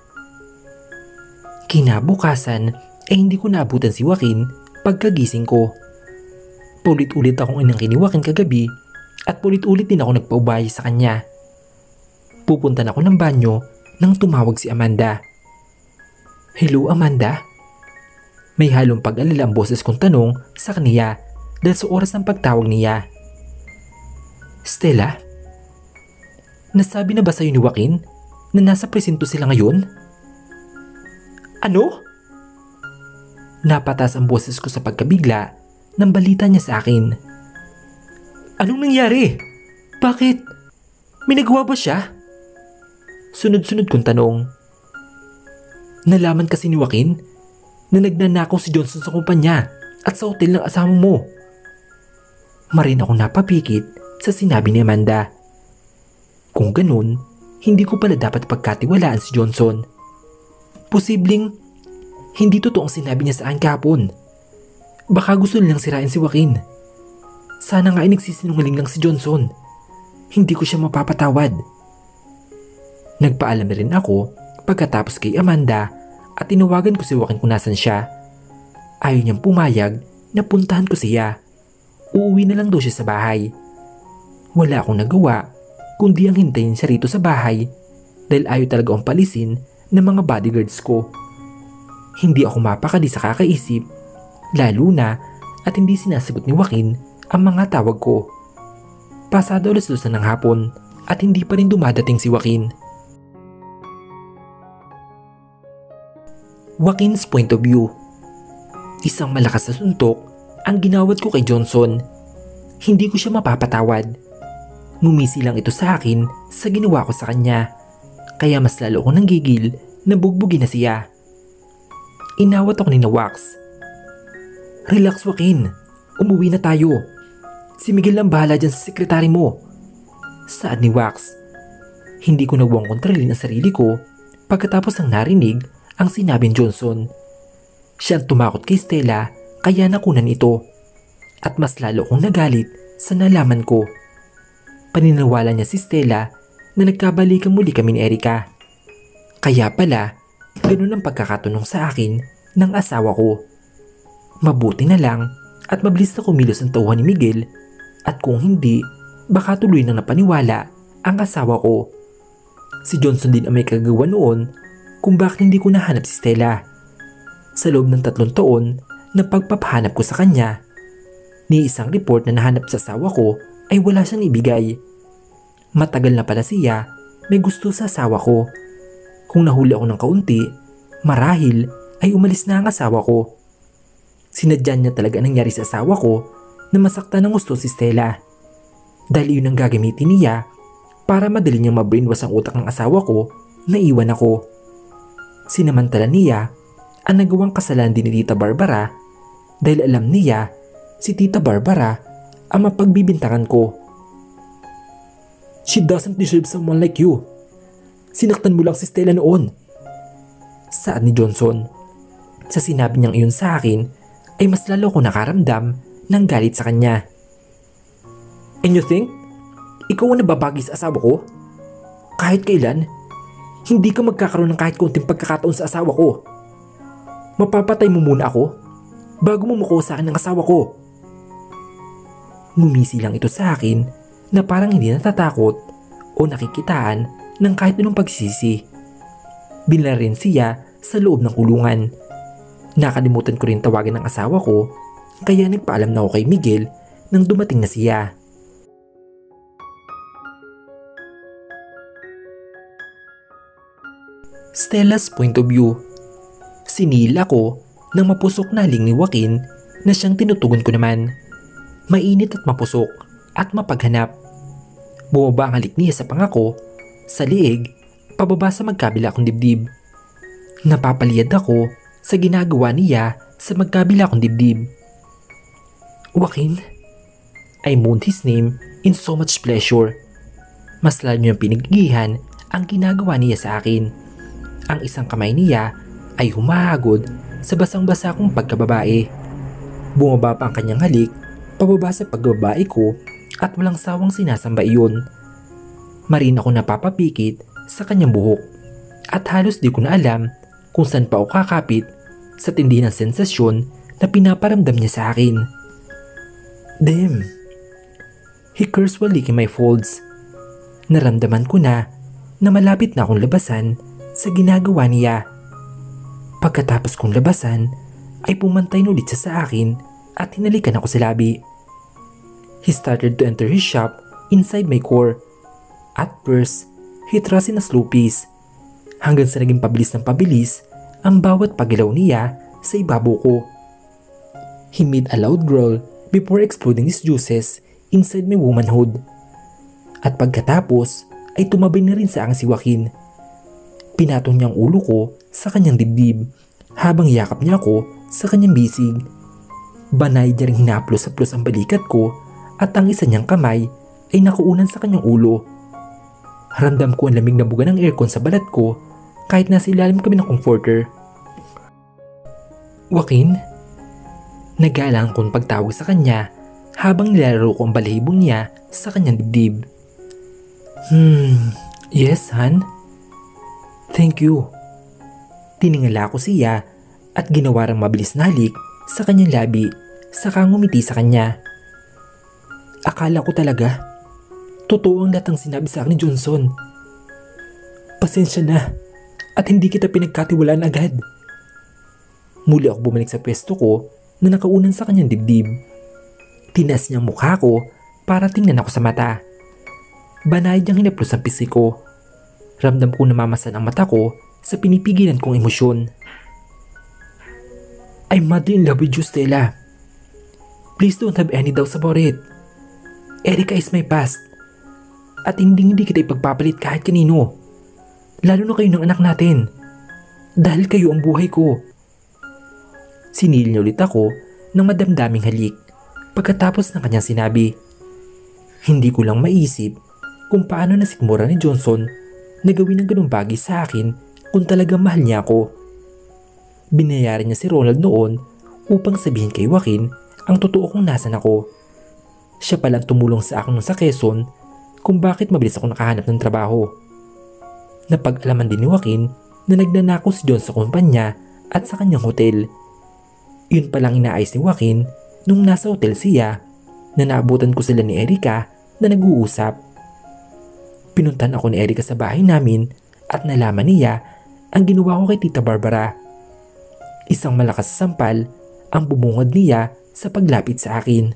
Kinabukasan ay hindi ko naabutan si Joaquin pagkagising ko. Paulit-ulit akong inangkin ni Joaquin kagabi at paulit-ulit din ako nagpaubaya sa kanya. Pupunta na ako ng banyo nang tumawag si Amanda. Hello, Amanda? May halong pag-alala ang boses kong tanong sa kaniya dahil sa oras ng pagtawag niya. Stella? Nasabi na ba sa'yo ni Joaquin na nasa presinto sila ngayon? Ano? Napatas ang boses ko sa pagkabigla nang balita niya sa akin. Anong nangyari? Bakit? May nagawa ba siya? Sunod-sunod kong tanong. Nalaman kasi ni Joaquin na nagnanakaw si Johnson sa kumpanya at sa hotel ng asawa mo. Marin ako napapikit sa sinabi ni Amanda. Kung ganun, hindi ko pala dapat pagkatiwalaan si Johnson. Posibleng hindi totoo ang sinabi niya sa akin kahapon. Baka gusto nilang sirain si Joaquin. Sana nga ay nagsisinungaling lang si Johnson. Hindi ko siya mapapatawad. Nagpaalam na rin ako pagkatapos kay Amanda at tinawagan ko si Joaquin kung nasan siya. Ayaw niyang pumayag na puntahan ko siya. Uuwi na lang daw siya sa bahay. Wala akong nagawa kundi ang hintayin siya rito sa bahay dahil ayaw talaga akong palisin ng mga bodyguards ko. Hindi ako mapakali sa kakaisip, lalo na at hindi sinasagot ni Joaquin ang mga tawag ko. Pasado alas dos na ng hapon at hindi pa rin dumadating si Joaquin. Joaquin's point of view. Isang malakas na suntok ang ginawad ko kay Johnson. Hindi ko siya mapapatawad. Ngumisi lang ito sa akin sa ginawa ko sa kanya, kaya mas lalo akong nanggigil na bugbugin na siya. Inawat ako ni na Wax. Relax Joaquin, umuwi na tayo. Si Miguel lang bahala dyan sa sekretary mo. Saad ni Wax. Hindi ko nagawang kontrolin ang sarili ko pagkatapos ang narinig ang sinabi ni Johnson. Siya ang tumakot kay Stella kaya nakunan ito. At mas lalo akong nagalit sa nalaman ko. Paninawala niya si Stella na nagkabalikan muli kami ni Erica. Kaya pala, ganun ang pagkakatunong sa akin ng asawa ko. Mabuti na lang at mabilis na kumilos ang tauhan ni Miguel at kung hindi, baka tuloy nang napaniwala ang asawa ko. Si Johnson din ang may kagawa noon kung bakit hindi ko nahanap si Stella. Sa loob ng tatlong taon na pagpapahanap ko sa kanya, ni isang report na nahanap sa asawa ko ay wala siyang ibigay. Matagal na pala siya may gusto sa asawa ko. Kung nahuli ako ng kaunti, marahil ay umalis na ang asawa ko. Sinadya niya talaga ang nangyari sa asawa ko na masaktan ng gusto si Stella. Dahil yun ang gagamitin niya para madali niyang mabrainwash ang utak ng asawa ko na iwan ako. Sinamantala niya ang nagawang kasalanan din ni Tita Barbara dahil alam niya si Tita Barbara ang mapagbibintangan ko. She doesn't deserve someone like you. Sinaktan mo lang si Stella noon. Saad ni Johnson. Sa sinabi niyang iyon sa akin ay mas lalo ko nakaramdam ng galit sa kanya. And you think? Ikaw ang nababagi sa asawa ko? Kahit kailan, hindi ka magkakaroon ng kahit konting pagkakataon sa asawa ko. Mapapatay mo muna ako bago mo makuha sa akin ng asawa ko. Ngumisi lang ito sa akin na parang hindi natatakot o nakikitaan ng kahit anong pagsisisi. Binala rin siya sa loob ng kulungan. Nakalimutan ko rin tawagin ng asawa ko kaya nagpaalam na ako kay Miguel nang dumating na siya. Stella's point of view. Sinil ako nang mapusok na haling ni Joaquin na siyang tinutugon ko naman. Mainit at mapusok at mapaghanap. Bumaba ang halik niya sa pangako, sa liig, pababa sa magkabila kong dibdib. Napapaliyad ako sa ginagawa niya sa magkabila kong dibdib. Joaquin, I moaned his name in so much pleasure. Mas lalo niyang pinagigihan ang ginagawa niya sa akin. Ang isang kamay niya ay humahagod sa basang-basa kong pagkababae. Bumaba pa ang kanyang halik, pababa sa pagbabae ko at walang sawang sinasamba iyon. Marin ako napapapikit sa kanyang buhok at halos di ko na alam kung saan pa ako kakapit sa tindi ng sensasyon na pinaparamdam niya sa akin. Damn! He cursed while licking my folds. Naramdaman ko na na malapit na akong labasan sa ginagawa niya. Pagkatapos kong labasan ay pumantay ulit siya sa akin at hinalikan ako sa labi. He started to enter his shop inside my core. At first, he thrust in a slow pace hanggang sa naging pabilis ng pabilis ang bawat pagalaw niya sa ibabaw ko. He made a loud growl before exploding his juices inside my womanhood. At pagkatapos ay tumabay na rin sa akin si Joaquin. Pinatong niya ang ulo ko sa kanyang dibdib habang yakap niya ako sa kanyang bisig. Banay niya ring hinaplos-haplos ang balikat ko at ang isa niyang kamay ay nakaunan sa kanyang ulo. Ramdam ko ang lamig na buga ng aircon sa balat ko kahit nasa ilalim kami ng comforter. Joaquin? Nagalang kong pagtawag sa kanya habang nilalaro ko ang balahibong niya sa kanyang dibdib. Hmm, yes, Han? Thank you. Tiningala ko siya at ginawa rang mabilis na halik sa kanyang labi saka ngumiti sa kanya. Akala ko talaga totoo ang lahat ng sinabi sa akin ni Johnson. Pasensya na at hindi kita pinagkatiwalaan agad. Muli ako bumalik sa pwesto ko na nakaunan sa kanyang dibdib. Tinaas niyang mukha ko para tingnan ako sa mata. Banay niyang hinaplos ang pisik ko. Ramdam ko namamasan ang mata ko sa pinipigilan kong emosyon. I'm madly in love with you, Stella. Please don't have any doubts about it. Erica is my past. At hindi hindi kita ipagpapalit kahit kanino. Lalo na kayo ng anak natin. Dahil kayo ang buhay ko. Sinil niya ulit ako ng madamdaming halik pagkatapos ng kanyang sinabi. Hindi ko lang maisip kung paano nasikmura ni Johnson na gawin ang ganung bagay sa akin kung talagang mahal niya ako. Binayaran niya si Ronald noon upang sabihin kay Joaquin ang totoo kung nasan ako. Siya palang tumulong sa akin nung sa Quezon kung bakit mabilis ako nakahanap ng trabaho. Napag-alaman din ni Joaquin na nagnanakaw si John sa kumpanya at sa kanyang hotel. Yun palang inaayos ni Joaquin nung nasa hotel siya na naabutan ko sila ni Erica na nag-uusap. Pinuntan ako ni Erica sa bahay namin at nalaman niya ang ginawa ko kay Tita Barbara. Isang malakas na sampal ang bumungad niya sa paglapit sa akin.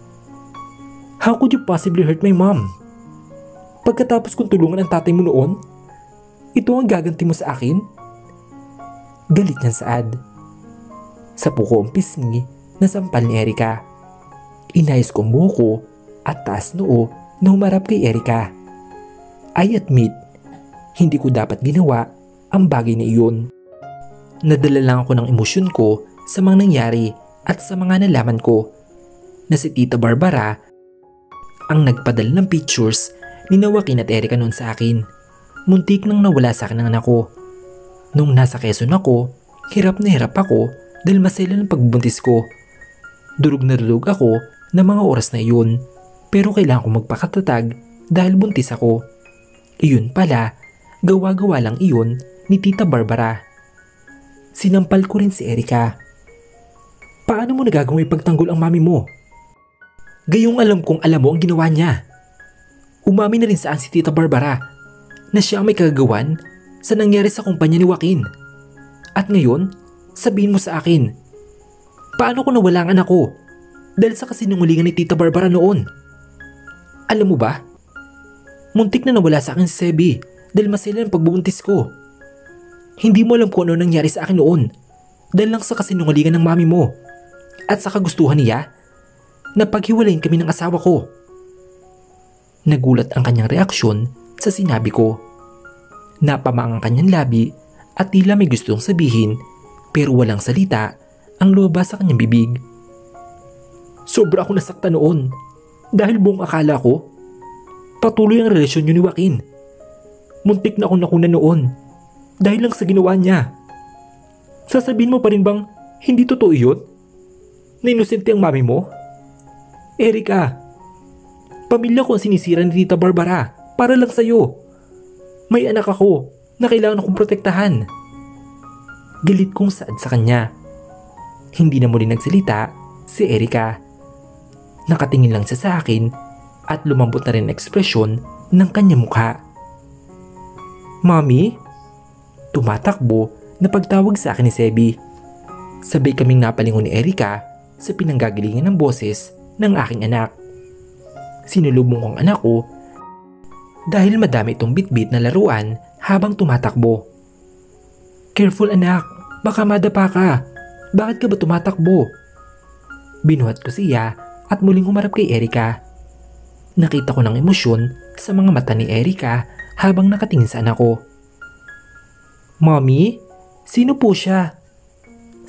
How could you possibly hurt my mom? Pagkatapos kong tulungan ang tatay mo noon, ito ang gaganti mo sa akin? Galit niyang saad. Sa puko ang pisngi na sampal ni Erica. Inayos ko ang buhok ko at taas noo na humarap kay Erica. I admit, hindi ko dapat ginawa ang bagay na iyon. Nadala lang ako ng emosyon ko sa mga nangyari at sa mga nalaman ko na si Tita Barbara ang nagpadala ng pictures ni Joaquin at Erica noon sa akin. Muntik nang nawala sa akin ang anak ko. Nung nasa Quezon ako, hirap na hirap ako dahil masela ng pagbubuntis ko. Durog na durog ako ng mga oras na iyon, pero kailangan ko magpakatatag dahil buntis ako. Iyon pala, gawa-gawa lang iyon ni Tita Barbara. Sinampal ko rin si Erica. Paano mo nagagawang ipagtanggol ang mami mo? Gayong alam kong alam mo ang ginawa niya. Umami na rin saan si Tita Barbara na siya ang may kagagawan sa nangyari sa kumpanya ni Joaquin. At ngayon, sabihin mo sa akin, paano ko nawala ang anak ko dahil sa kasinungalingan ni Tita Barbara noon? Alam mo ba, muntik na nawala sa akin si Sebi dahil masela ng pagbubuntis ko. Hindi mo alam kung ano nangyari sa akin noon dahil lang sa kasinungalingan ng mami mo at sa kagustuhan niya na paghiwalayin kami ng asawa ko. Nagulat ang kanyang reaksyon sa sinabi ko. Napamang ang kanyang labi at tila may gustong sabihin pero walang salita ang lumabas sa kanyang bibig. Sobra akong nasaktan noon dahil buong akala ko patuloy ang relasyon niyo ni Joaquin. Muntik na akong nakunan noon dahil lang sa ginawa niya. Sasabihin mo pa rin bang hindi totoo yun? Na inosente ang mami mo? Erica, pamilya ko ang sinisira ni Tita Barbara para lang sa'yo. May anak ako na kailangan akong protektahan. Galit kong saad sa kanya. Hindi na muli nagsalita si Erica. Nakatingin lang siya sa akin at lumambot na rin ang ekspresyon ng kanyang mukha. Mami? Tumatakbo na pagtawag sa akin ni Sebi. Sabay kaming napalingon ni Erica sa pinanggagalingan ng boses ng aking anak. Sinulubong ko ang anak ko dahil madami itong bitbit na laruan habang tumatakbo. Careful anak, baka madapa ka. Bakit ka ba tumatakbo? Binuhat ko siya at muling humarap kay Erica. Nakita ko ng emosyon sa mga mata ni Erica habang nakatingin sa anak ko. Mommy, sino po siya?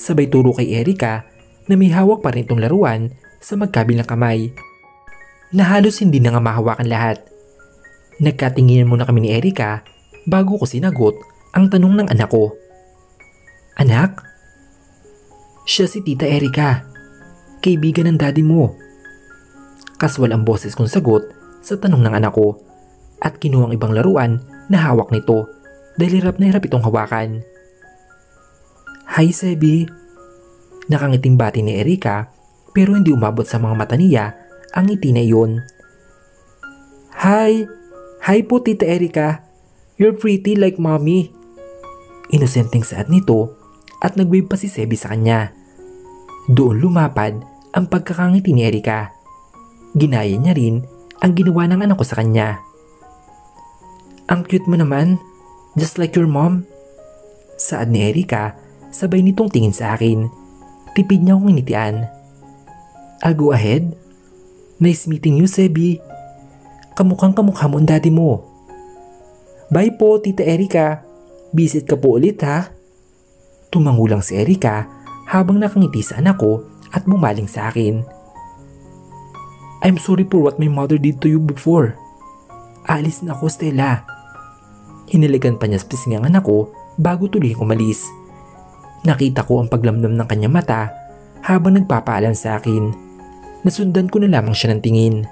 Sabay turo kay Erika na may hawak pa rin itong laruan sa magkabilang kamay na halos hindi na nga mahawakan lahat. Nagkatinginan muna kami ni Erika bago ko sinagot ang tanong ng anak ko. Anak? Siya si Tita Erika, kaibigan ng daddy mo. Kaswal ang boses kong sagot sa tanong ng anak ko at kinuha ang ibang laruan na hawak nito dahil hirap na hirap itong hawakan. Hi Sebi. Nakangiting bati ni Erika pero hindi umabot sa mga mata niya ang ngiti na iyon. Hi! Hi po Tita Erika. You're pretty like mommy. Inosenteng saad nito at nag-wave pa si Sebi sa kanya. Doon lumapad ang pagkakangiti ni Erika. Ginaya niya rin ang ginawa ng anak ko sa kanya. Ang cute mo naman, just like your mom. Saad ni Erika sabay nitong tingin sa akin. Tipid niya akong initian. I'll go ahead. Nice meeting you, Sebi. Kamukhang kamukha mo ang daddy mo. Bye po, Tita Erika. Visit ka po ulit ha. Tumangulang si Erika habang nakangiti sa anak ko at bumaling sa akin. I'm sorry for what my mother did to you before. Alis na ako, Stella. Hiniligan pa niya sa pisngi ang anak ko bago tuloy umalis. Nakita ko ang paglamdam ng kanyang mata habang nagpapaalam sa akin. Nasundan ko na lamang siya ng tingin.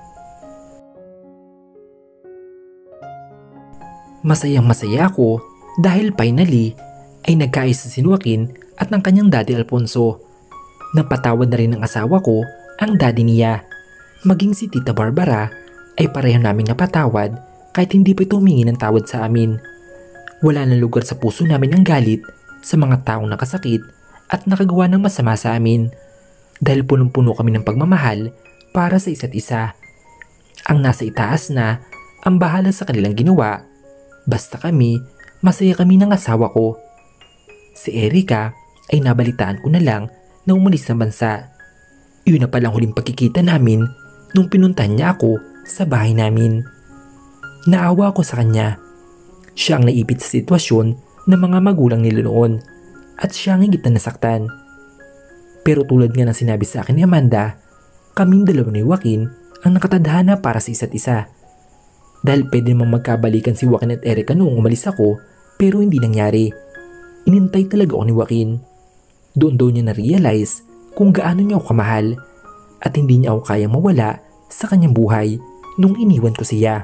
Masayang masaya ako dahil finally ay nagkaayos si Joaquin at ng kanyang daddy Alfonso. Napatawad na rin ng asawa ko ang daddy niya. Maging si Tita Barbara ay pareho naming napatawad kahit hindi pa ito humingi ng tawad sa amin. Wala na lugar sa puso namin ang galit sa mga taong nakasakit at nakagawa ng masama sa amin dahil punong-puno kami ng pagmamahal para sa isa't isa. Ang nasa itaas na ang bahala sa kanilang ginawa. Basta kami, masaya kami ng asawa ko. Si Erika ay nabalitaan ko na lang na umalis ng bansa. Yun na palang huling pagkikita namin nung pinuntahan niya ako sa bahay namin. Naawa ako sa kanya. Siya ang naipit sa sitwasyon ng mga magulang nila noon at siya ang higit na nasaktan. Pero tulad nga ng sinabi sa akin ni Amanda, kaming dalawa ni Joaquin ang nakatadhana para sa isa't isa. Dahil pwede namang magkabalikan si Joaquin at Erika noong umalis ako pero hindi nangyari. Inintay talaga ako ni Joaquin. Doon daw niya na-realize kung gaano niya ako kamahal at hindi niya ako kayang mawala sa kanyang buhay nung iniwan ko siya.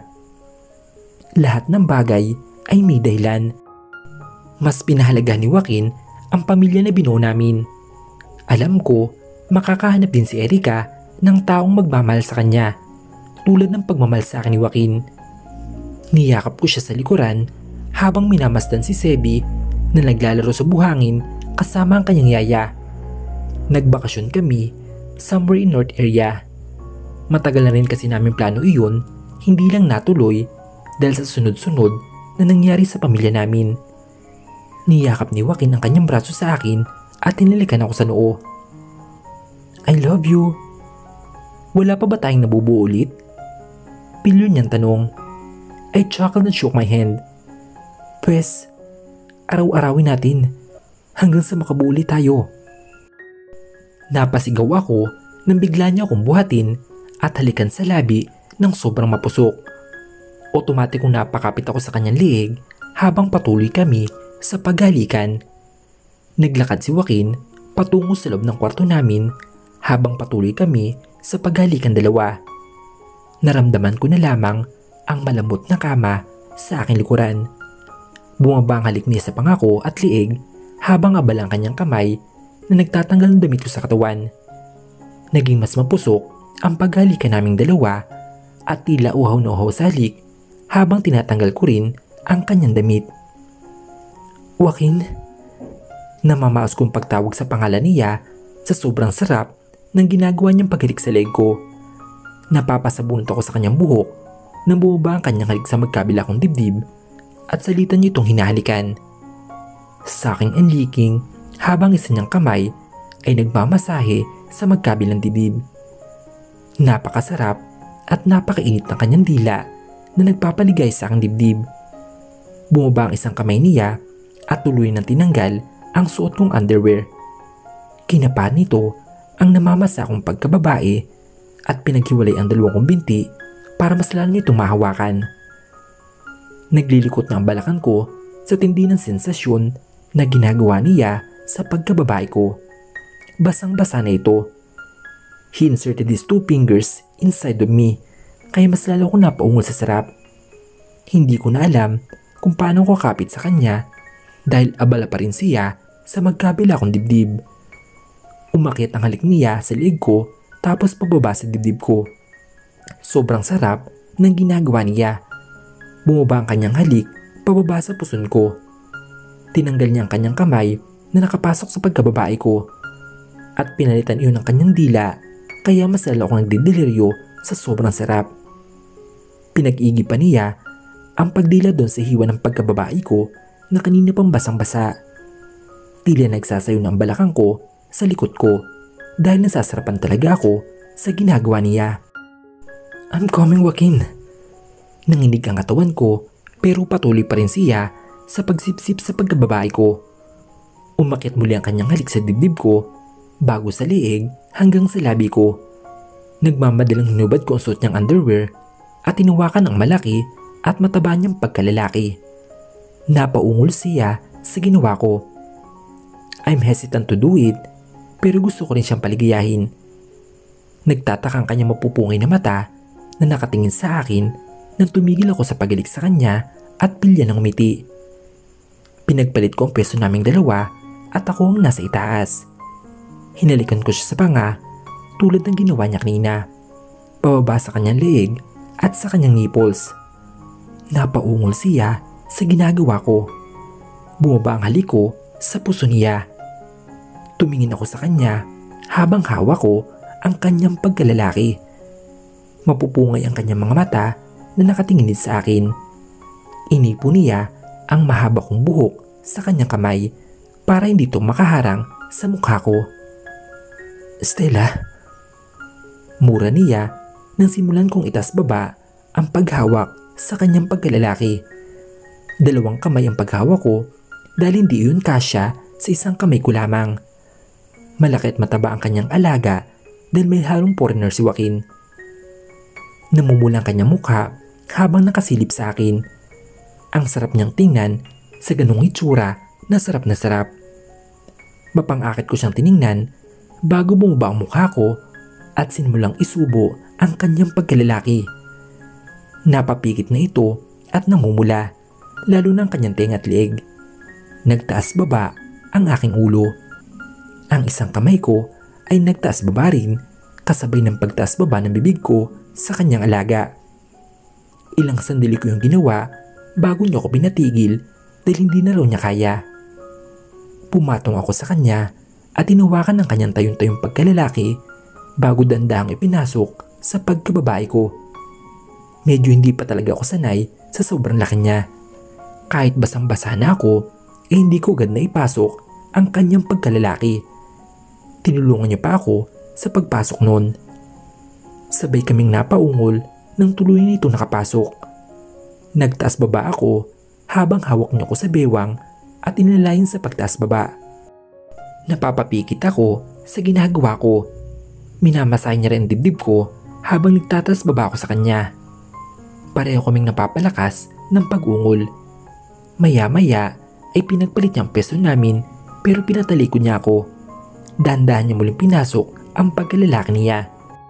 Lahat ng bagay ay may dahilan. Mas pinahalaga ni Joaquin ang pamilya na binuo namin. Alam ko, makakahanap din si Erika ng taong magmamahal sa kanya tulad ng pagmamahal sa akin ni Joaquin. Niyakap ko siya sa likuran habang minamasdan si Sebi na naglalaro sa buhangin kasama ang kanyang yaya. Nagbakasyon kami somewhere in North area. Matagal na rin kasi namin plano iyon, hindi lang natuloy dahil sa sunod-sunod na nangyari sa pamilya namin. Niyakap ni Joaquin ang kanyang braso sa akin at hinilikan ako sa noo. I love you. Wala pa ba tayong nabubuo ulit? Pilyo niyang tanong. I chuckled and shook my hand. Pwes, araw-arawin natin hanggang sa makabuo ulit tayo. Napasigaw ako nang bigla niya akong buhatin at halikan sa labi ng sobrang mapusok. Otomatikong napakapit ako sa kanyang liig habang patuloy kami sa paghalikan. Naglakad si Joaquin patungo sa loob ng kwarto namin habang patuloy kami sa paghalikan dalawa. Naramdaman ko na lamang ang malambot na kama sa aking likuran. Bumaba ang halik niya sa pangako at liig habang abala ang kanyang kamay na nagtatanggal ng damit ko sa katawan. Naging mas mapusok ang paghalikan naming dalawa at tila uhaw na uhaw sa halik habang tinatanggal ko rin ang kanyang damit. Joaquin, namamaos kong pagtawag sa pangalan niya sa sobrang sarap ng ginagawa niyang paghalik sa leg ko. Napapasabunot ako sa kanyang buhok nang bumaba ang kanyang halik sa magkabila kong dibdib at salitan niyo itong hinahalikan. Saking and leaking habang isa niyang kamay ay nagmamasahe sa magkabilang dibdib. Napakasarap at napakainit ng kanyang dila na nagpapaligay sa aking dibdib. Bumaba ang isang kamay niya at tuloy nang tinanggal ang suot kong underwear. Kinapa nito ang namamasa kong pagkababae at pinaghiwalay ang dalawang kong binti para mas lalo nitong mahawakan. Naglilikot na ang balakang ko sa tindi ng sensasyon na ginagawa niya sa pagkababae ko. Basang-basa na ito. He inserted his two fingers inside of me kaya mas lalo ko napaungol sa sarap. Hindi ko na alam kung paano ko kapit sa kanya dahil abala pa rin siya sa magkabila kong dibdib. Umakyat ang halik niya sa liig ko tapos pababa sa dibdib ko. Sobrang sarap ng ginagawa niya. Bumaba ang kanyang halik pababa sa puson ko. Tinanggal niya ang kanyang kamay na nakapasok sa pagkababae ko at pinalitan iyon ng kanyang dila kaya mas lalo akong nagdideliryo sa sobrang sarap. Pinag-igi pa niya ang pagdila doon sa hiwa ng pagkababae ko na kanina pang basang-basa. Tila nagsasayo ng balakang ko sa likod ko dahil nasasarapan talaga ako sa ginagawa niya. I'm coming, Joaquin. Nanginig ang katawan ko pero patuloy pa rin siya sa pagsipsip sa pagkababae ko. Umakyat muli ang kanyang halik sa dibdib ko bago sa liig hanggang sa labi ko. Nagmamadalang hinubad ko ang suot niyang underwear at tinuwakan ang malaki at mataba niyang pagkalalaki. Napaungol siya sa ginawa ko. I'm hesitant to do it pero gusto ko rin siyang paligayahin. Nagtataka ang kanyang mapupungay na mata na nakatingin sa akin nang tumigil ako sa pagalik sa kanya at pilya ng umiti. Pinagpalit ko ang pwesto naming dalawa at ako ang nasa itaas. Hinalikan ko siya sa panga tulad ng ginawa niya kanina, pababa sa kanyang leeg at sa kanyang nipples. Napaungol siya sa ginagawa ko. Bumaba ang halik ko sa puso niya. Tumingin ako sa kanya habang hawak ko ang kanyang pagkalalaki. Mapupungay ang kanyang mga mata na nakatingin din sa akin. Inipo niya ang mahaba kong buhok sa kanyang kamay para hindi ito makaharang sa mukha ko. Stella, mura niya nang simulan kong itas baba ang paghawak sa kanyang pagkalalaki. Dalawang kamay ang paghawak ko dahil hindi iyon kasya sa isang kamay ko lamang. Malaki at mataba ang kanyang alaga dahil may halong foreigner si Joaquin. Namumula ang kanyang mukha habang nakasilip sa akin. Ang sarap niyang tingnan sa ganung itsura na sarap na sarap. Mapang-akit ko siyang tiningnan bago bumaba ang mukha ko at simulang isubo ang kanyang pagkalalaki. Napapikit na ito at namumula, lalo ng kanyang tenga at leeg. Nagtaas baba ang aking ulo. Ang isang kamay ko ay nagtaas baba rin kasabay ng pagtaas baba ng bibig ko sa kanyang alaga. Ilang sandali ko yung ginawa bago niya ako pinatigil dahil hindi na raw niya kaya. Pumatong ako sa kanya at tinawakan ng kanyang tayong-tayong pagkalalaki bago dandahang ipinasok sa pagkababae ko. Medyo hindi pa talaga ako sanay sa sobrang laki niya. Kahit basang-basa na ako, eh hindi ko agad na ipasok ang kanyang pagkalalaki. Tinulungan niya pa ako sa pagpasok noon. Sabay kaming napaungol nang tuluyan nito nakapasok. Nagtaas baba ako habang hawak niya ako sa bewang at inalayin sa pagtaas baba. Napapapikit ako sa ginagawa ko. Minamasahe niya rin ang dibdib ko habang nagtataas baba ako sa kanya. Pareho kaming napapalakas ng pag-ungol. Maya-maya ay pinagpalit niya ang peso namin pero pinatalikod niya ako. Dahan-dahan niya muling pinasok ang pagkalalaki niya.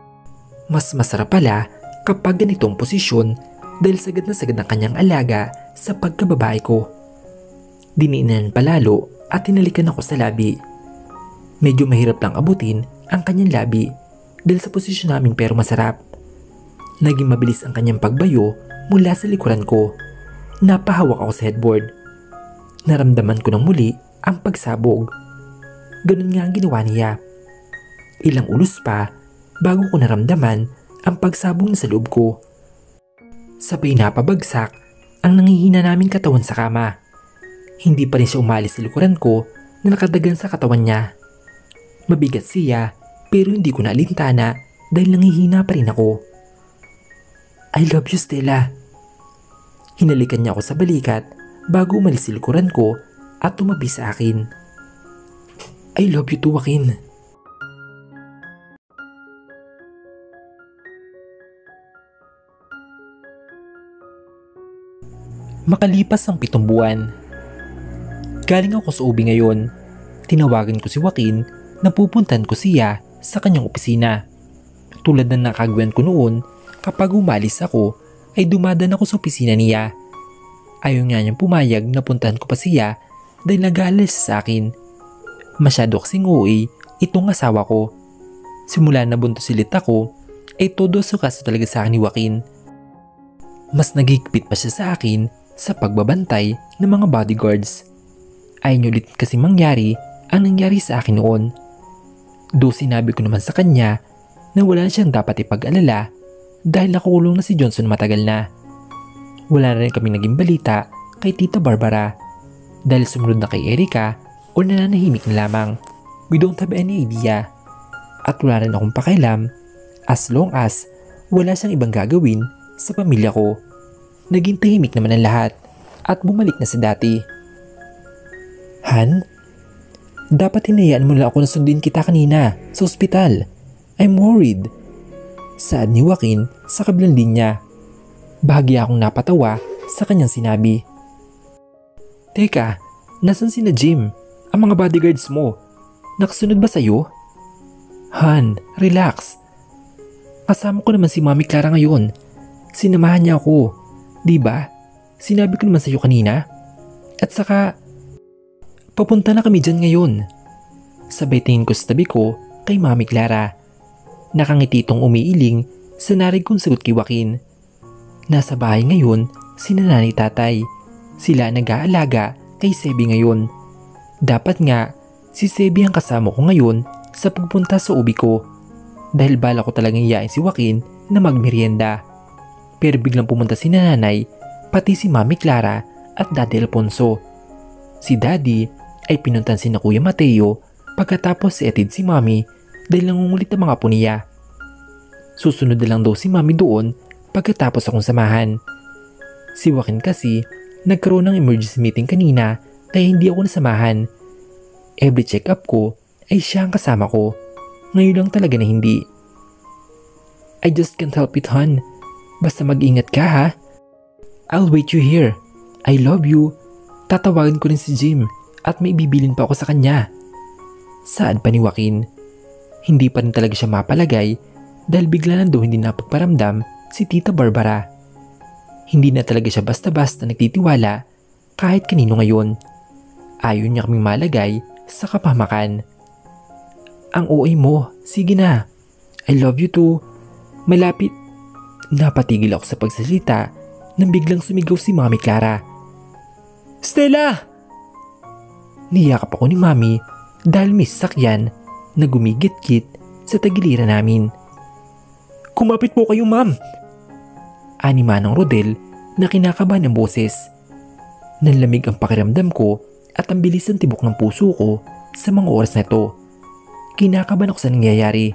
Mas masarap pala kapag ganitong posisyon dahil sagad na sagad ang kanyang alaga sa pagkababae ko. Diniinan palalo at tinalikan ako sa labi. Medyo mahirap lang abutin ang kanyang labi dahil sa posisyon namin pero masarap. Naging mabilis ang kanyang pagbayo mula sa likuran ko. Napahawak ako sa headboard. Naramdaman ko ng muli ang pagsabog. Ganun nga ang ginawa niya. Ilang ulos pa bago ko naramdaman ang pagsabong sa loob ko. Sabay napabagsak ang nangihina naming katawan sa kama. Hindi pa rin siya umalis sa likuran ko na nakadagan sa katawan niya. Mabigat siya pero hindi ko naalintana dahil nangihina pa rin ako. I love you, Stella. Hinalikan niya ako sa balikat bago umalis sa likuran ko at tumabi sa akin. I love you too, Joaquin. Makalipas ang pitong buwan. Galing ako sa U B ngayon. Tinawagan ko si Joaquin na pupuntan ko siya sa kanyang opisina. Tulad ng nakagawan ko noon, kapag umalis ako ay dumadaan ako sa opisina niya. Ayaw nga niyang pumayag na puntahan ko pa siya dahil nag-aalis sa akin. Masyado kasing O A itong asawa ko. Simula na buntis ulit ako ay todo sukas talaga sa akin ni Joaquin. Mas nagigpit pa siya sa akin sa pagbabantay ng mga bodyguards. Ayaw niya ulit kasi mangyari ang nangyari sa akin noon. Do sinabi ko naman sa kanya na wala na siyang dapat ipag-alala dahil nakukulong na si Johnson matagal na. Wala na rin kaming naging balita kay Tita Barbara dahil sumunod na kay Erica o nananahimik na lamang. We don't have any idea. At wala rin akong pakialam as long as wala siyang ibang gagawin sa pamilya ko. Naging tahimik naman ang lahat at bumalik na si dati. Han, dapat hinayaan mo lang ako na sundin kita kanina sa ospital. I'm worried. Saad ni Joaquin sa kabilang linya. Bahagya akong napatawa sa kanyang sinabi. Teka, nasan sina Jim? Ang mga bodyguards mo? Nakasunod ba sa'yo? Han, relax. Kasama ko naman si Mami Clara ngayon. Sinamahan niya ako. Diba? Sinabi ko naman sa'yo kanina. At saka, papunta na kami dyan ngayon. Sabay tingin ko sa tabi ko kay Mami Clara. Nakangiti itong umiiling sa narig kong sagot kay Joaquin. Nasa bahay ngayon si nanay tatay. Sila nag-aalaga kay Sebi ngayon. Dapat nga si Sebi ang kasama ko ngayon sa pagpunta sa ubi ko. Dahil bala ko talagang iyain si Joaquin na magmerienda. Pero biglang pumunta si nanay, pati si Mami Clara at Daddy Alfonso. Si Daddy ay pinuntan si na Kuya Mateo pagkatapos si Etid si Mami dahil nangungulit ang mga apo niya. Susunod na lang daw si Mami doon pagkatapos akong samahan. Si Joaquin kasi nagkaroon ng emergency meeting kanina kaya hindi ako nasamahan. Every check-up ko ay siya ang kasama ko. Ngayon lang talaga na hindi. I just can't help it, hon. Basta mag-ingat ka, ha? I'll wait you here. I love you. Tatawagan ko rin si Jim at may bibilin pa ako sa kanya. Saad pa ni Joaquin. Hindi pa rin talaga siya mapalagay dahil bigla lang daw hindi napagparamdam si Tita Barbara. Hindi na talaga siya basta-basta nagtitiwala kahit kanino ngayon. Ayaw niya kaming malagay sa kapahamakan. Ang O A mo, sige na. I love you too. Malapit. Napatigil ako sa pagsalita nang biglang sumigaw si Mami Clara. Stella! Niyakap ako ni Mami dahil may sasakyan na gumigit-git sa tagiliran namin. Kumapit po kayo, ma'am! Anima ng Rodel na kinakabahan ng boses. Nanlamig ang pakiramdam ko at ang bilis ng tibok ng puso ko sa mga oras na ito. Kinakabahan ako sa nangyayari.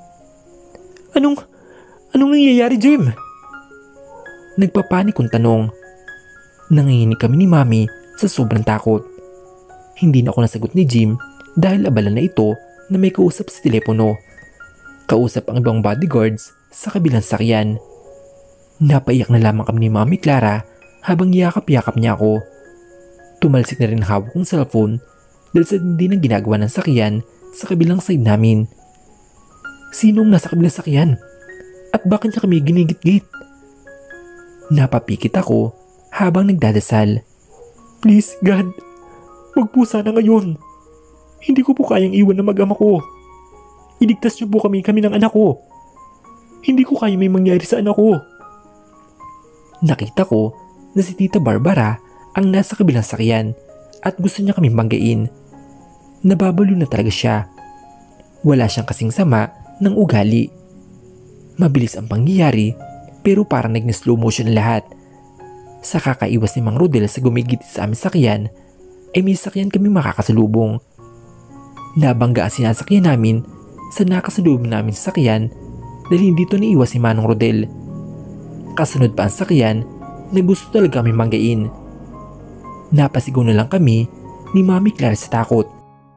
Anong, anong nangyayari, Jim? Nagpapanik kong tanong. Nanginginig kami ni Mami sa sobrang takot. Hindi na ako nasagot ni Jim dahil abala na ito na may kausap sa telepono. Kausap ang ibang bodyguards sa kabilang sakyan. Napaiyak na lamang kami ni Mami Clara habang yakap-yakap niya ako. Tumalsik na rin ang hawak kong cellphone dahil sa hindi na ginagawa ng sakyan sa kabilang side namin. Sinong nasa kabilang sakyan? At bakit niya kami ginigit-git? Napapikit ako habang nagdadasal. Please God, wag po sana ngayon. Hindi ko po kayang iwan na mag-ama ko. Iligtas niyo po kami kami ng anak ko. Hindi ko kaya may mangyari sa anak ko. Nakita ko na si Tita Barbara ang nasa kabilang sakyan at gusto niya kami banggain. Nababalo na talaga siya. Wala siyang kasing sama ng ugali. Mabilis ang pangyayari pero parang nag-slow motion lahat. Sa kakaiwas ni Mang Rodel sa gumigit sa aming sakyan ay may sakyan kami makakasalubong. Nabangga ang sinasakyan namin sa nakasalubong namin sa sakyan dahil hindi ito naiwas si Manong Rodel. Kasunod pa ang sakyan na gusto talaga kami manggain. Napasigaw na lang kami ni Mami Clara sa takot.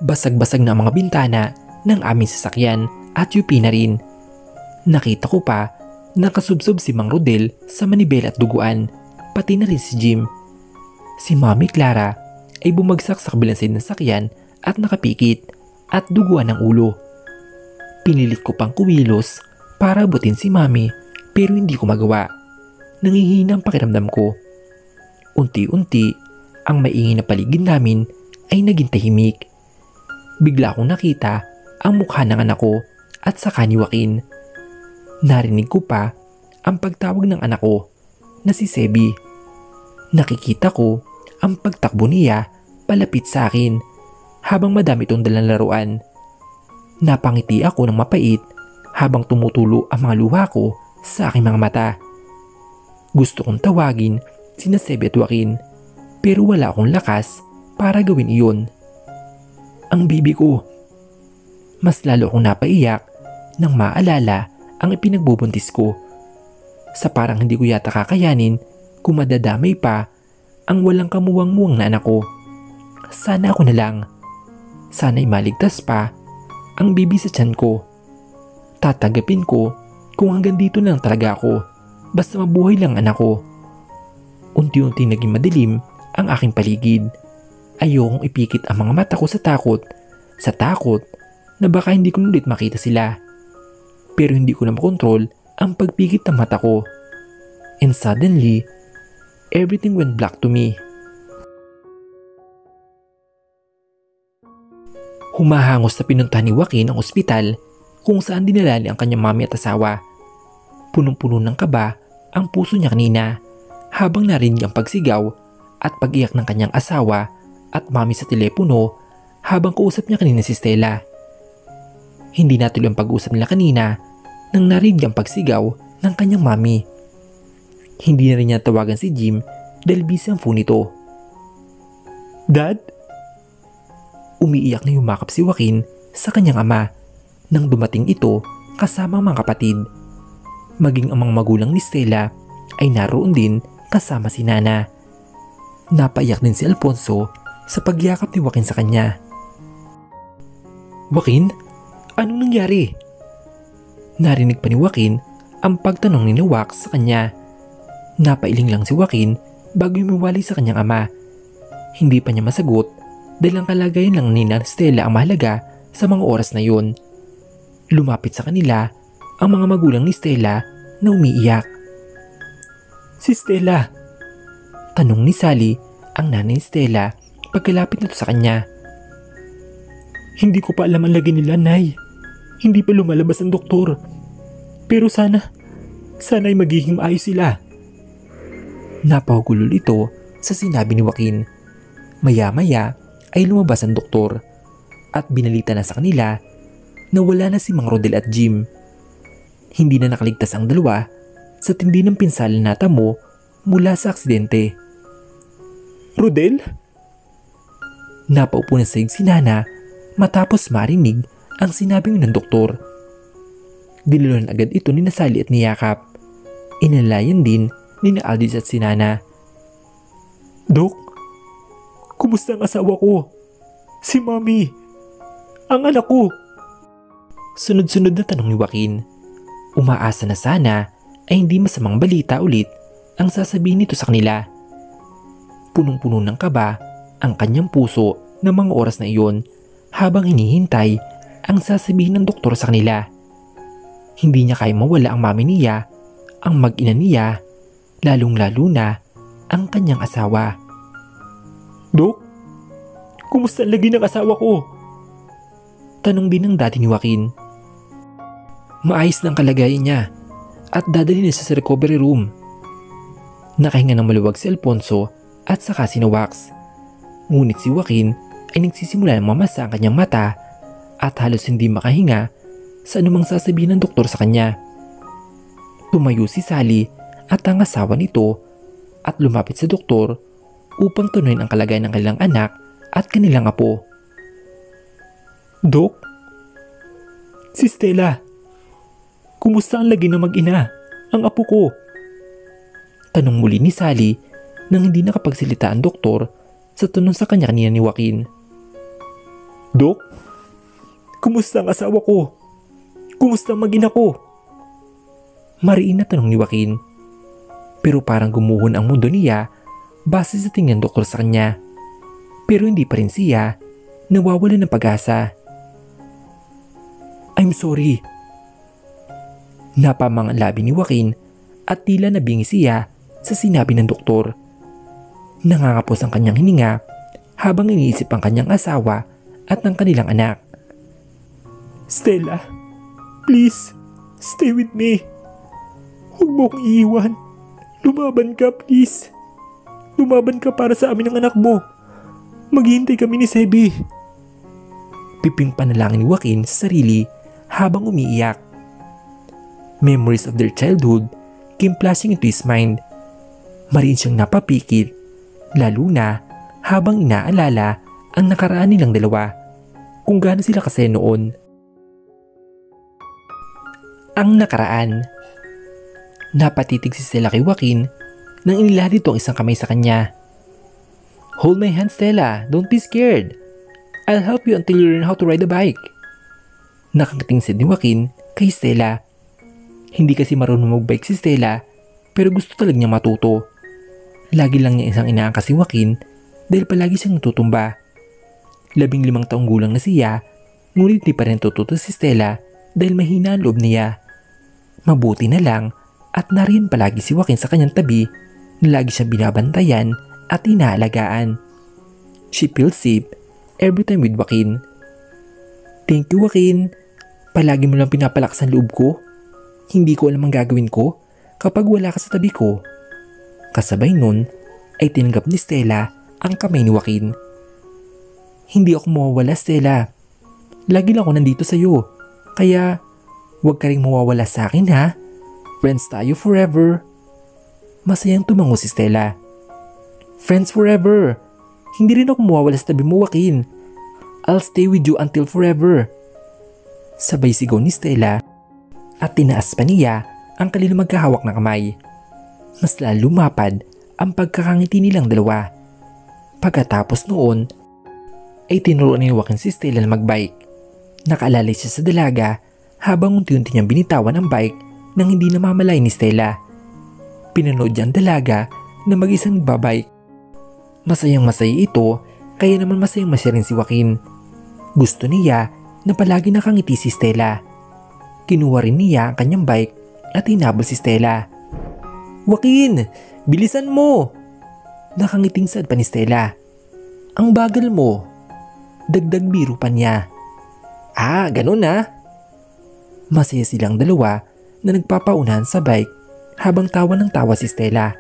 Basag-basag na ang mga bintana ng aming sasakyan at yupi na rin. Nakita ko pa nakasubsob si Mang Rodel sa manibela at duguan, pati na rin si Jim. Si Mami Clara ay bumagsak sa kabilang side ng sakyan at nakapikit at duguan ng ulo. Pinilit ko pang kumilos para abutin si Mami pero hindi ko magawa. Nangihina ang pakiramdam ko. Unti-unti, ang maingay na paligid namin ay naging tahimik. Bigla akong nakita ang mukha ng anak ko at saka ni Joaquin. Narinig ko pa ang pagtawag ng anak ko na si Sebi. Nakikita ko ang pagtakbo niya palapit sa akin habang madami itong dalang laruan. Napangiti ako ng mapait habang tumutulo ang mga luha ko sa aking mga mata. Gusto kong tawagin sina Sebi at Joaquin pero wala akong lakas para gawin iyon. Ang bibi ko. Mas lalo akong napaiyak nang maalala ang ipinagbubuntis ko. Sa parang hindi ko yata kakayanin kung madadamay pa ang walang kamuwang-muwang na anak ko. Sana ako na lang. Sana'y maligtas pa ang bibi sa tiyan ko. Tatagapin ko kung hanggang dito na lang talaga ako. Basta mabuhay lang anak ko. Unti-unti naging madilim ang aking paligid. Ayokong ipikit ang mga mata ko sa takot. Sa takot na baka hindi ko ulit makita sila. Pero hindi ko na makontrol ang pagpikit ng mata ko. And suddenly, everything went black to me. Humahangos na pinuntahan ni Joaquin ang ospital kung saan dinalali ang kanyang mami at asawa. Punong-puno ng kaba ang puso niya kanina habang narinig ang pagsigaw at pag-iyak ng kanyang asawa at mami sa telepono habang kausap niya kanina si Stella. Hindi natuloy ang pag-uusap nila kanina nang narinig ang pagsigaw ng kanyang mami. Hindi na rin niya tawagan si Jim dahil busy ang phone nito. Dad? Umiiyak na yumakap si Joaquin sa kanyang ama nang dumating ito kasama ang mga kapatid. Maging ang mga magulang ni Stella ay naroon din kasama si Nana. Napaiyak din si Alfonso sa pagyakap ni Joaquin sa kanya. Joaquin, anong nangyari? Narinig pa ni Joaquin ang pagtanong ni Wax sa kanya. Napailing lang si Joaquin bago humiwalay sa kanyang ama. Hindi pa niya masagot dahil ang kalagayan lang ni Stella ang mahalaga sa mga oras na yun. Lumapit sa kanila ang mga magulang ni Stella na umiiyak. Si Stella? Tanong ni Sally, ang nanay ni Stella, pagkalapit nito sa kanya. Hindi ko pa alam ang lagi nila, Nay. Hindi pa lumalabas ang doktor. Pero sana, sana ay magiging maayos sila. Napahugulol ito sa sinabi ni Joaquin. Maya-maya ay lumabas ang doktor at binalita na sa kanila na wala na si Mang Rodel at Jim. Hindi na nakaligtas ang dalawa sa tindi ng pinsala na natamo mula sa aksidente. Rodel? Napaupo na sa si Nana matapos marinig ang sinabi ng doktor. Diniluhan agad ito ni Sally at niyakap. Inalayan din ni Aldis at si Nana. Dok, kumusta ang asawa ko? Si Mami? Ang anak ko? Sunod-sunod na tanong ni Joaquin. Umaasa na sana ay hindi masamang balita ulit ang sasabihin nito sa kanila. Punong-puno ng kaba ang kanyang puso ng mga oras na iyon habang hinihintay ang sasabihin ng doktor sa kanila. Hindi niya kaya mawala ang mami niya, ang mag-ina niya, lalong-lalo na ang kanyang asawa. Dok, kumusta ang lagi ng asawa ko? Tanong din ng dati ni Joaquin. Maayos ng kalagayan niya at dadalhin niya sa recovery room. Nakahinga ng maluwag si Alfonso at saka si Wax. Ngunit si Joaquin ay nagsisimula ng mamasa ang kanyang mata at halos hindi makahinga sa anumang sasabihin ng doktor sa kanya. Tumayo si Sally at ang asawa nito at lumapit sa doktor upang tunuin ang kalagayan ng kanilang anak at kanilang apo. Dok? Si Stella? Kumusta ang lagi ng mag-ina? Ang apo ko? Tanong muli ni Sally nang hindi nakapagsalita ang doktor sa tanong sa kanya kanina ni Joaquin. Dok, kumusta ang asawa ko? Kumusta ang mag-ina ko? Mariin na tanong ni Joaquin. Pero parang gumuhon ang mundo niya base sa tingin ng doktor sa kanya. Pero hindi pa rin siya nawawala ng pag-asa. I'm sorry. Napamang ang labi ni Joaquin at tila nabingi siya sa sinabi ng doktor. Nangangapos ang kanyang hininga habang iniisip ang kanyang asawa at ng kanilang anak. Stella, please, stay with me. Huwag mo akong iiwan. Lumaban ka, please. Lumaban ka para sa amin ng anak mo. Maghihintay kami ni Sebi. Piping panalangin ni Joaquin sa sarili habang umiiyak. Memories of their childhood came flashing into his mind. Mariin siyang napapikit, lalo na habang inaalala ang nakaraan nilang dalawa, kung gaano sila kasi noon. Ang nakaraan. Napatitig si Stella kay Joaquin nang inilahad ito ang isang kamay sa kanya. Hold my hand, Stella. Don't be scared. I'll help you until you learn how to ride a bike. Nakangating said ni Joaquin kay Stella. Hindi kasi marunong magbike si Stella pero gusto talaga niya matuto. Lagi lang niya isang inaangkas si Joaquin dahil palagi siyang natutumba. Labing limang taong gulang na siya ngunit di pa rin tututo si Stella dahil mahina ang loob niya. Mabuti na lang at nariyan palagi si Joaquin sa kanyang tabi na lagi siyang binabantayan at inaalagaan. She feels safe every time with Joaquin. Thank you, Joaquin. Palagi mo lang pinapalakas ang loob ko. Hindi ko alam ang gagawin ko kapag wala ka sa tabi ko. Kasabay nun ay tinanggap ni Stella ang kamay ni Joaquin. Hindi ako mawawala, Stella. Lagi lang ako nandito sa'yo. Kaya huwag ka rin mawawala sa akin, ha? Friends tayo forever. Masayang tumango si Stella. Friends forever. Hindi rin ako mawawala sa tabi mo, Joaquin. I'll stay with you until forever. Sabay sigaw ni Stella at tinaas pa niya ang kanilang magkahawak na kamay. Mas lalo lumapad ang pagkakangiti nilang dalawa. Pagkatapos noon ay tinuruan ni Joaquin si Stella na magbike. Nakaalalay siya sa dalaga habang unti-unti niyang binitawan ang bike nang hindi namamalay ni Stella. Pinanood niya ang dalaga na mag-isang nagbabike. Masayang masaya ito kaya naman masayang masaya rin si Joaquin. Gusto niya na palagi nakangiti si Stella. Kinuha rin niya ang kanyang bike at hinabol si Stella. Joaquin, bilisan mo! Nakangiting sad pa ni Stella. Ang bagal mo. Dagdag biro pa niya. Ah, ganun na. Masaya silang dalawa na nagpapaunahan sa bike habang tawa ng tawa si Stella.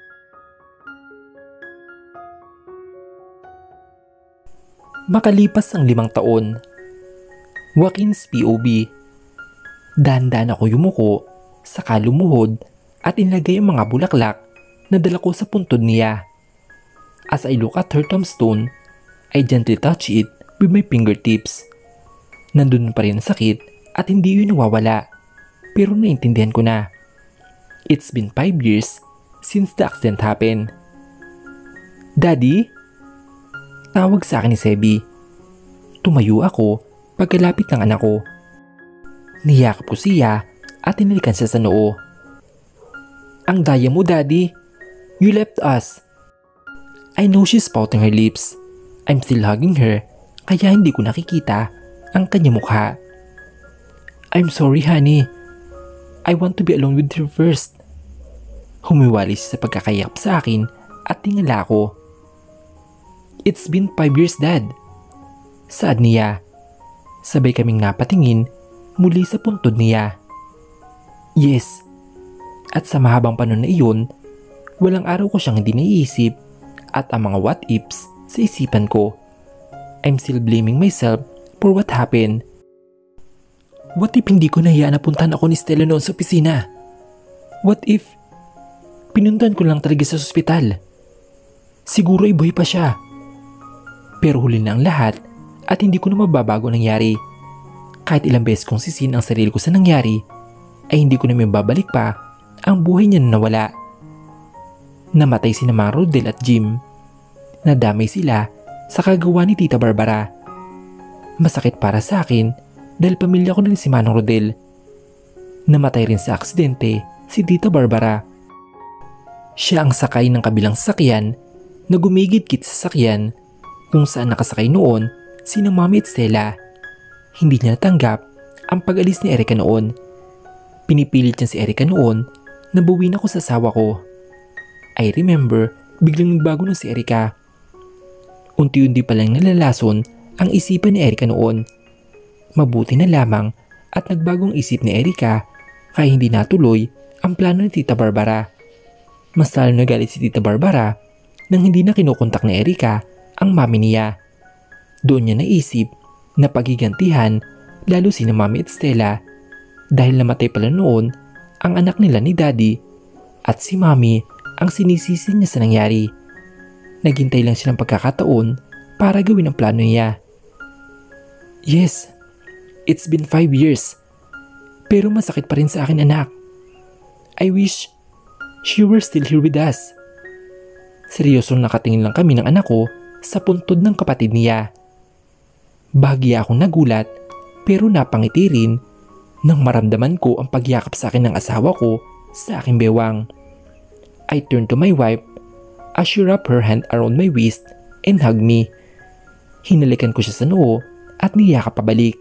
Makalipas ang limang taon. Joaquin's P O V. Dahan-dahan ako yumuko, saka lumuhod at inilagay ang mga bulaklak na dala ko sa puntod niya. As I look at her tombstone, I gently touch it with my fingertips. Nandun pa rin ang sakit at hindi yun nawawala, pero naintindihan ko na. It's been five years since the accident happened. Daddy? Tawag sa akin ni Sebi. Tumayo ako pagkalapit ng anak ko. Niyakap ko siya at tinalikan siya sa noo. Ang daya mo, Daddy. You left us. I know she's pouting her lips. I'm still hugging her kaya hindi ko nakikita ang kanya mukha. I'm sorry, honey. I want to be alone with her first. Humiwalay siya sa pagkakayakap sa akin at tingala ko. It's been five years, Dad. Saad niya. Sabay kaming napatingin muli sa puntod niya. Yes. At sa mahabang panahon na iyon, walang araw ko siyang hindi naiisip at ang mga what ifs sa isipan ko. I'm still blaming myself for what happened. What if hindi ko nahiyaan na puntahan ako ni Stella noon sa opisina? What if pinuntahan ko lang talaga sa ospital? Siguro ay buhay pa siya. Pero huli na ang lahat at hindi ko na mababago ang nangyari. Kahit ilang beses kong sisin ang sarili ko sa nangyari, ay hindi ko na may babalik pa ang buhay niya na nawala. Namatay sina Mang Rodel at Jim. Nadamay sila sa kagawa ni Tita Barbara. Masakit para sa akin dahil pamilya ko na rin si Manong Rodel. Namatay rin sa aksidente si Tita Barbara. Siya ang sakay ng kabilang sasakyan na gumigit-git sa sasakyan kung saan nakasakay noon sina Mommy at Stella. Hindi niya natanggap ang pag-alis ni Erica noon. Pinipilit niya si Erica noon na buwin ako sa asawa ko. I remember, biglang nagbago na si Erica. Unti-unti pa lang nalalason ang isipan ni Erica noon. Mabuti na lamang at nagbagong isip ni Erica kaya hindi natuloy ang plano ni Tita Barbara. Mas lalo nagalit si Tita Barbara nang hindi na kinukontak ni Erica ang mami niya. Doon niya naisip na pagigantihan lalo si na Mami at Stella dahil namatay pala noon ang anak nila ni Daddy at si Mami ang sinisisi niya sa nangyari. Naghintay lang siya ng pagkakataon para gawin ang plano niya. Yes, it's been five years. Pero masakit pa rin sa akin, anak. I wish she were still here with us. Seryosong nakatingin lang kami ng anak ko sa puntod ng kapatid niya. Bahagya akong nagulat pero napangiti rin nang maramdaman ko ang pagyakap sa akin ng asawa ko sa aking bewang. I turned to my wife as she wrapped her hand around my waist and hugged me. Hinalikan ko siya sa noo at niyakap pabalik.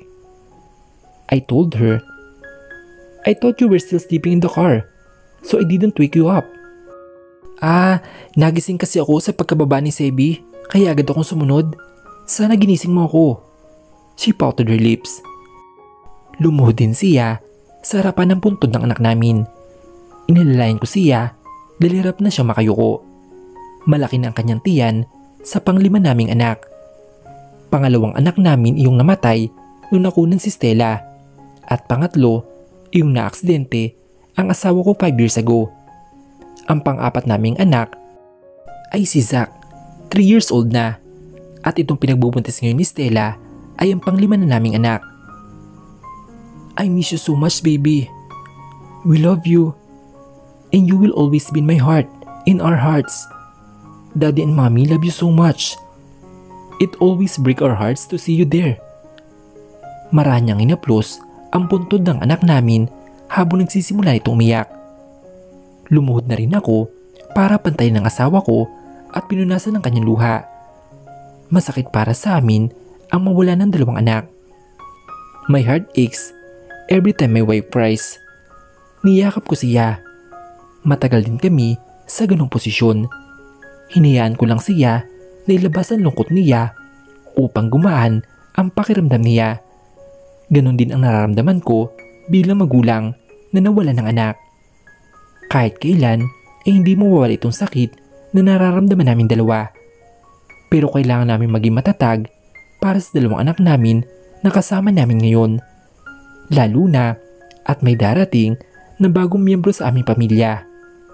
I told her, I thought you were still sleeping in the car, so I didn't wake you up. Ah, nagising kasi ako sa pagkababa ni Sebi, kaya agad akong sumunod. Sana ginising mo ako. She pouted her lips. Lumuhod din siya sa harapan ng puntod ng anak namin. Inilalayan ko siya dahil hirap na siya makayuko. Malaki na ang kanyang tiyan sa panglima naming anak. Pangalawang anak namin iyong namatay nung nakunan si Stella. At pangatlo, iyong naaksidente ang asawa ko five years ago. Ang pang-apat naming anak ay si Zach, three years old na. At itong pinagbubuntis ngayon ni Stella ay ang panglima na naming anak. I miss you so much, baby. We love you. And you will always be in my heart, in our hearts. Daddy and Mommy love you so much. It always breaks our hearts to see you there. Maranyang inaplos ang puntod ng anak namin habang nagsisimula itong umiyak. Lumuhod na rin ako para pantayin ng asawa ko at pinunasan ng kanyang luha. Masakit para sa amin ang mawala ng dalawang anak. My heart aches every time my wife cries. Niyakap ko siya. Matagal din kami sa ganong posisyon. Hinayaan ko lang siya na ilabas ang lungkot niya upang gumaan ang pakiramdam niya. Ganon din ang nararamdaman ko bilang magulang na nawala ng anak. Kahit kailan ay hindi mawawala itong sakit na nararamdaman namin dalawa. Pero kailangan namin maging matatag para sa dalawang anak namin na kasama namin ngayon. Lalo na at may darating na bagong miyembro sa aming pamilya.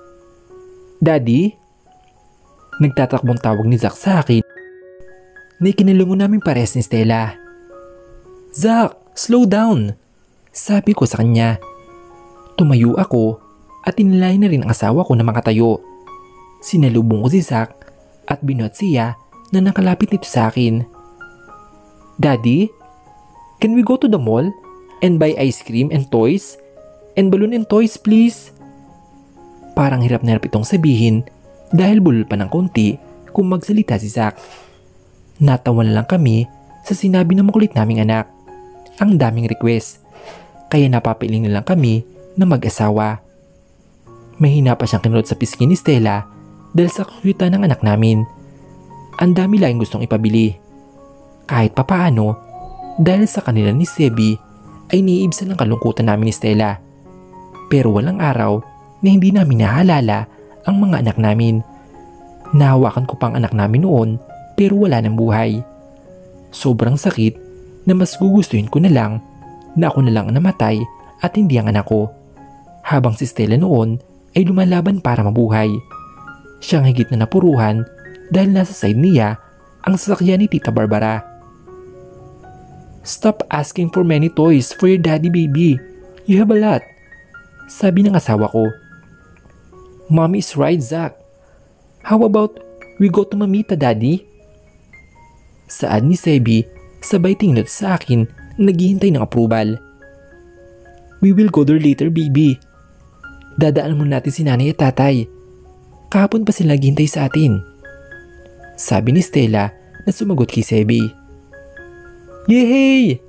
Daddy? Nagtatakbong tawag ni Zach sa akin na ikinalungo namin parehas ni Stella. Zach, slow down! Sabi ko sa kanya. Tumayo ako at inilay na rin ang asawa ko na makatayo. Sinalubong ko si Zach at binuhat siya na nakalapit nito sa akin. Daddy, can we go to the mall and buy ice cream and toys? And balloon and toys, please? Parang hirap na hirap itong sabihin dahil bulol pa ng konti kung magsalita si Zach. Natawa na lang kami sa sinabi ng makulit naming anak. Ang daming request, kaya napapiling na lang kami na mag-asawa. Mahina pa siyang kinulot sa pisngi ni Stella dahil sa kukwita ng anak namin. Ang dami lang gustong ipabili. Kahit papaano, dahil sa kanila ni Sebi ay niibsan ang kalungkutan namin ni Stella. Pero walang araw na hindi namin nahalala ang mga anak namin. Nahawakan ko pang anak namin noon pero wala ng buhay. Sobrang sakit na mas gugustuhin ko na lang na ako na lang ang namatay at hindi ang anak ko. Habang si Stella noon ay lumalaban para mabuhay. Siyang higit na napuruhan dahil nasa side niya ang sasakyan ni Tita Barbara. Stop asking for many toys for your daddy, baby. You have a lot. Sabi ng asawa ko. Mommy is right, Zach. How about we go to Mamita, Daddy? Saad ni Sebi sabay tingin sa akin na naghihintay ng approval. We will go there later, baby. Dadaan muna natin si nanay at tatay. Kahapon pa sila naghihintay sa atin. Sabi ni Stella na sumagot kay Sebi. Yehey!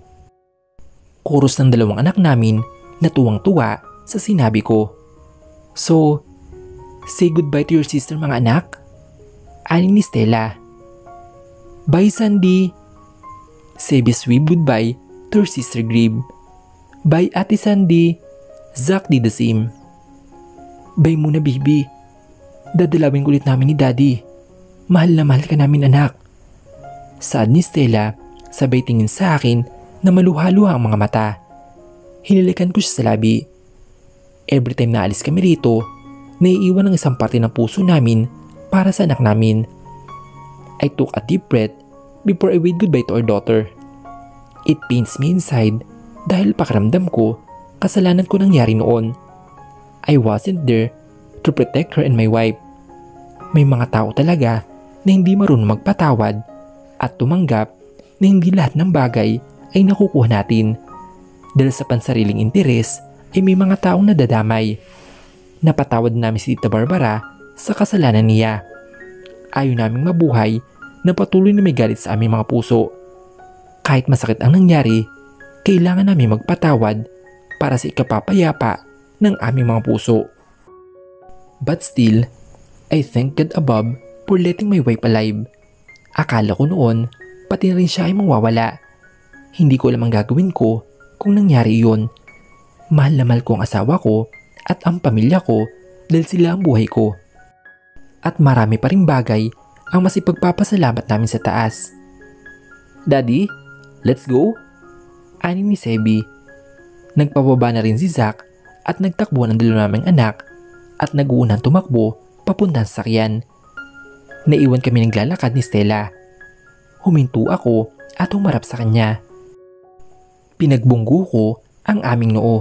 Chorus ng dalawang anak namin na tuwang-tuwa sa sinabi ko. So, say goodbye to your sister mga anak? Ani ni Stella. Bye Sandy. Sebi's wave goodbye to her sister Grib. Bye Ate Sandy. Zach did the same. Bye muna baby. Dadalawin ulit namin ni Daddy. Mahal na mahal ka namin anak. Saad ni Stella sabay tingin sa akin na maluha-luha ang mga mata. Hinilikan ko siya sa labi. Every time na alis kami rito, naiiwan ang isang parte ng puso namin para sa anak namin. I took a deep breath before I waved goodbye to our daughter. It pains me inside dahil pakiramdam ko kasalanan ko nangyari noon. I wasn't there to protect her and my wife. May mga tao talaga na hindi marunong magpatawad at tumanggap na hindi lahat ng bagay ay nakukuha natin. Dahil sa pansariling interes ay may mga taong nadadamay. Napatawad namin si Tita Barbara sa kasalanan niya. Ayaw naming mabuhay na patuloy na may galit sa aming mga puso. Kahit masakit ang nangyari, kailangan namin magpatawad para sa ikapapayapa ng aming mga puso. But still, I thank God above for letting my wife alive. Akala ko noon, pati na rin siya ay mawawala. Hindi ko alam ang gagawin ko kung nangyari yun. Mahal na mahal ko ang asawa ko at ang pamilya ko dahil sila ang buhay ko. At marami pa ring bagay ang mas ipagpapasalamat namin sa taas. Daddy, let's go? Ani ni Sebi. Nagpababa na rin si Zach at nagtakbo ng dalawa naming anak at nag-uunang tumakbo papunta sa sakyan. Naiwan kami naglalakad ni Stella. Huminto ako at humarap sa kanya. Pinagbunggo ko ang aming noo.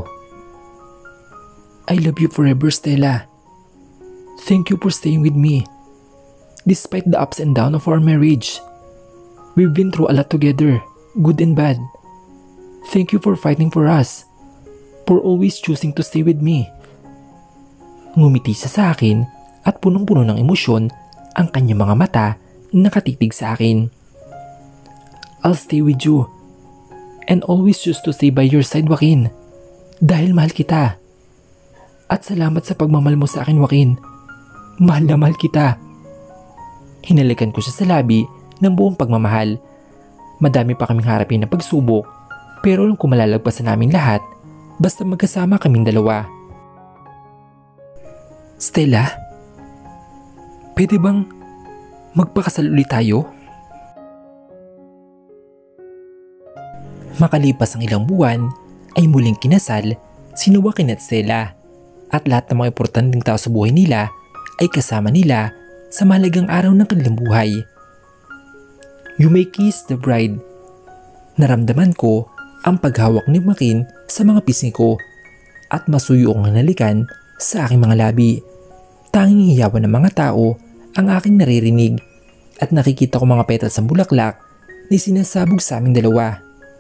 I love you forever, Stella. Thank you for staying with me. Despite the ups and downs of our marriage, we've been through a lot together, good and bad. Thank you for fighting for us, for always choosing to stay with me. Ngumiti siya sa akin at punong-puno ng emosyon ang kanyang mga mata na nakatitig sa akin. I'll stay with you and always choose to stay by your side, Joaquin, dahil mahal kita. At salamat sa pagmamahal mo sa akin, Joaquin. Mahal na mahal kita. Hinalikan ko siya sa labi ng buong pagmamahal. Madami pa kaming harapin na pagsubok, pero alam ko malalagpasan namin lahat basta magkasama kaming dalawa. Stella, pwede bang magpakasal ulit tayo? Makalipas ang ilang buwan ay muling kinasal sina Joaquin at Stella at lahat ng mga importanteng tao sa buhay nila ay kasama nila sa mahalagang araw ng kanilang buhay. You may kiss the bride. Naramdaman ko ang paghawak ni Joaquin sa mga pisngi ko at masuyo ang nalikan sa aking mga labi. Tanging hiyawan ng mga tao ang aking naririnig at nakikita ko mga petals ng bulaklak na sinasabog sa aming dalawa.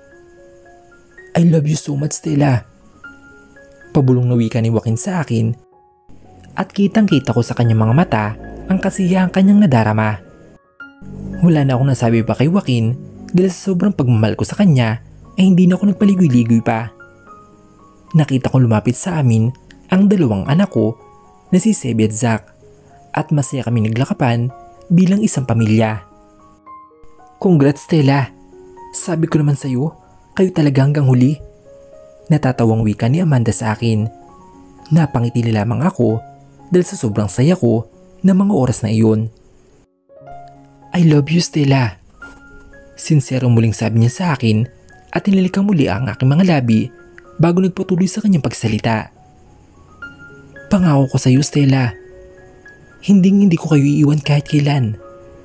I love you so much, Stella. Pabulong na wika ni Joaquin sa akin at kitang-kita ko sa kanyang mga mata ang kasiyahang kanyang nadarama. Wala na akong nasabi pa kay Joaquin dahil sa sobrang pagmamahal ko sa kanya ay hindi na ako nagpaligoy-ligoy pa. Nakita ko lumapit sa amin ang dalawang anak ko na si Sebi at Zach at masaya kami naglakapan bilang isang pamilya. Congrats, Stella. Sabi ko naman sa'yo, kayo talaga hanggang huli. Natatawang wika ni Amanda sa akin. Napangiti lamang ako dahil sa sobrang saya ko ng mga oras na iyon. I love you, Stella. Sinserong muling sabi niya sa akin at hinalikan muli ang aking mga labi bago nagpatuloy sa kanyang pagsalita. Pangako ko sa iyo, Stella. Hinding hindi ko kayo iiwan kahit kailan.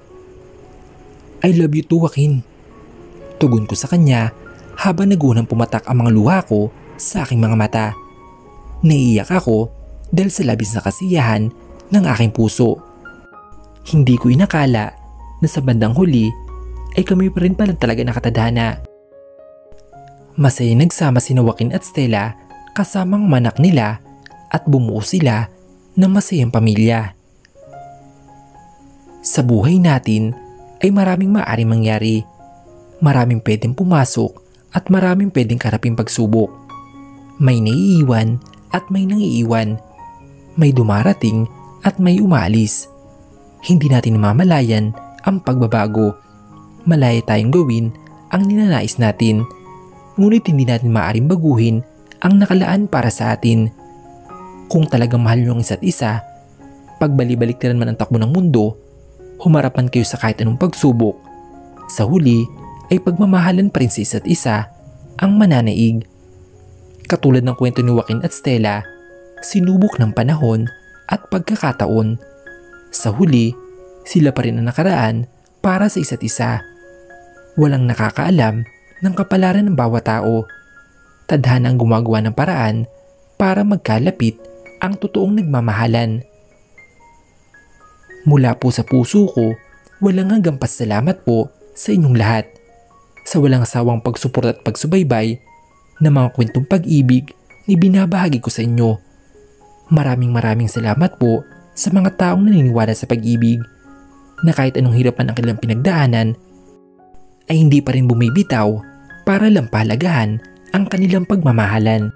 I love you too, Joaquin. Tugon ko sa kanya habang nagunang pumatak ang mga luha ko sa aking mga mata. Naiiyak ako dahil sa labis na kasiyahan ng aking puso. Hindi ko inakala na sa bandang huli ay kami pa rin pala talaga nakatadhana. Masaya nagsama si Joaquin at Stella kasamang manak nila at bumuo sila ng masayang pamilya. Sa buhay natin ay maraming maaaring mangyari. Maraming pwedeng pumasok at maraming pwedeng karaping pagsubok. May naiiwan at may nangiiwan. May dumarating at may umaalis. Hindi natin mamalayan ang pagbabago. Malaya tayong gawin ang ninanais natin. Ngunit hindi natin maaaring baguhin ang nakalaan para sa atin. Kung talagang mahal nyo ang isa't isa, pagbali-baliktaran man ang takbo ng mundo, humarapan kayo sa kahit anong pagsubok. Sa huli ay pagmamahalan pa rin sa isa't isa ang mananaig. Katulad ng kwento ni Joaquin at Stella, sinubok ng panahon at pagkakataon. Sa huli, sila pa rin ang nakaraan para sa isa't isa. Walang nakakaalam ng kapalaran ng bawat tao. Tadhana ang gumagawa ng paraan para magkalapit ang totoong nagmamahalan. Mula po sa puso ko, walang hanggang pasalamat po sa inyong lahat sa walang sawang pagsuporta at pagsubaybay na mga kwentong pag-ibig ni binabahagi ko sa inyo. Maraming maraming salamat po sa mga taong naniniwala sa pag-ibig na kahit anong hirapan ang kanilang pinagdaanan ay hindi pa rin bumibitaw para lang pahalagahan ang kanilang pagmamahalan.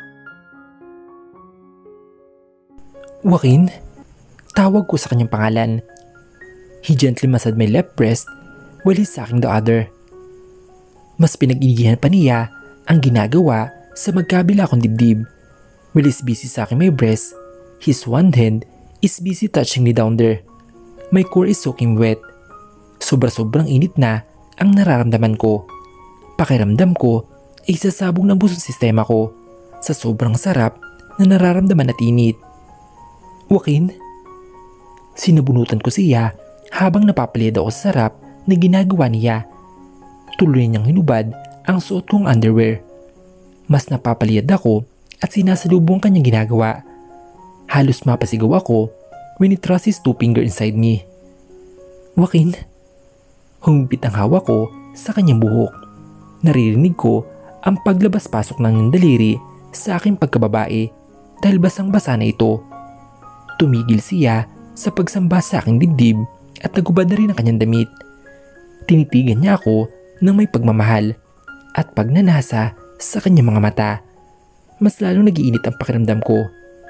Joaquin, tawag ko sa kanyang pangalan. He gently massaged my left breast while he sucking the other. Mas pinag-inigihan pa niya ang ginagawa sa magkabila kong dibdib. While he's busy sucking my breast, his one hand is busy touching me down there. My core is soaking wet. Sobra-sobrang init na ang nararamdaman ko. Pakiramdam ko ay sasabog ng busong sistema ko sa sobrang sarap na nararamdaman at init. Joaquin, sinabunutan ko siya habang napapaliyad ako sa sarap na ginagawa niya. Tuloy niyang hinubad ang suot kong underwear. Mas napapaliyad ako at sinasalubong kanyang ginagawa. Halos mapasigaw ako when he thrust his two finger inside me. Joaquin, humipit ang hawak ko sa kanyang buhok. Naririnig ko ang paglabas-pasok ng niyang daliri sa aking pagkababae dahil basang-basa na ito. Tumigil siya sa pagsamba sa aking dibdib at nagubad na rin ang kanyang damit. Tinitigan niya ako ng may pagmamahal at pagnanasa sa kanyang mga mata. Mas lalong nag-iinit ang pakiramdam ko.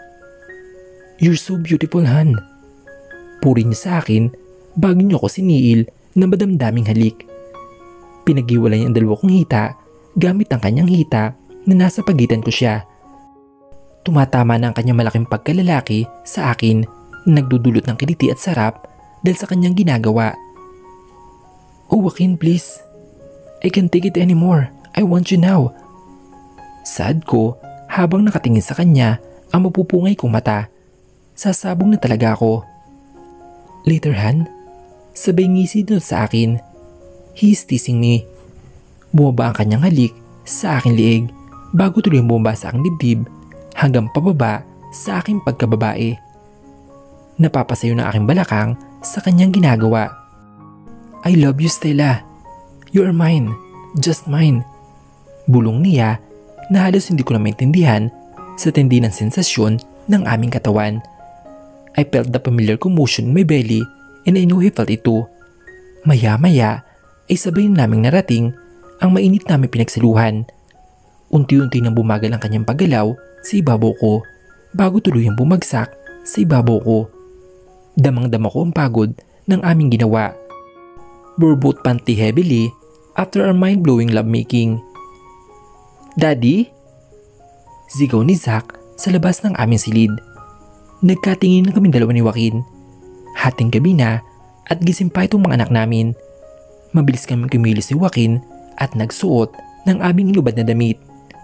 You're so beautiful, Han. Puri niya sa akin bago niyo ako siniil na madamdaming halik. Pinag-iwalay niya ang dalawa kong hita gamit ang kanyang hita na nasa pagitan ko siya. Tumatama na ang kanyang malaking pagkalalaki sa akin na nagdudulot ng kiliti at sarap dahil sa kanyang ginagawa. Oh Joaquin, please. I can't take it anymore. I want you now. Sad ko habang nakatingin sa kanya ang mapupungay kong mata. Sasabog na talaga ako. Later, Han. Sabay ngisi doon sa akin. He is teasing me. Bumaba ang kanyang halik sa aking liig bago tuloy bumaba sa aking dibdib hanggang pababa sa aking pagkababae. Napapasayo ng aking balakang sa kanyang ginagawa. I love you, Stella. You are mine. Just mine. Bulong niya na halos hindi ko na maintindihan sa tindi ng sensasyon ng aming katawan. I felt the familiar commotion in my belly and I knew he felt it too. Maya-maya ay sabay naming narating ang mainit namin pinagsaluhan. Unti-unti nang bumagal ang kanyang paggalaw sa ibabaw ko bago tuluyang bumagsak sa ibabaw ko. Damang-dama ko ang pagod ng aming ginawa. We're both panty heavily after our mind-blowing lovemaking. Daddy? Sigaw ni Zach sa labas ng aming silid. Nagkatingin na kaming dalawa ni Joaquin. Hating gabi na at gising pa itong mga anak namin. Mabilis kaming kumilos ni Joaquin at nagsuot ng aming inubad na damit.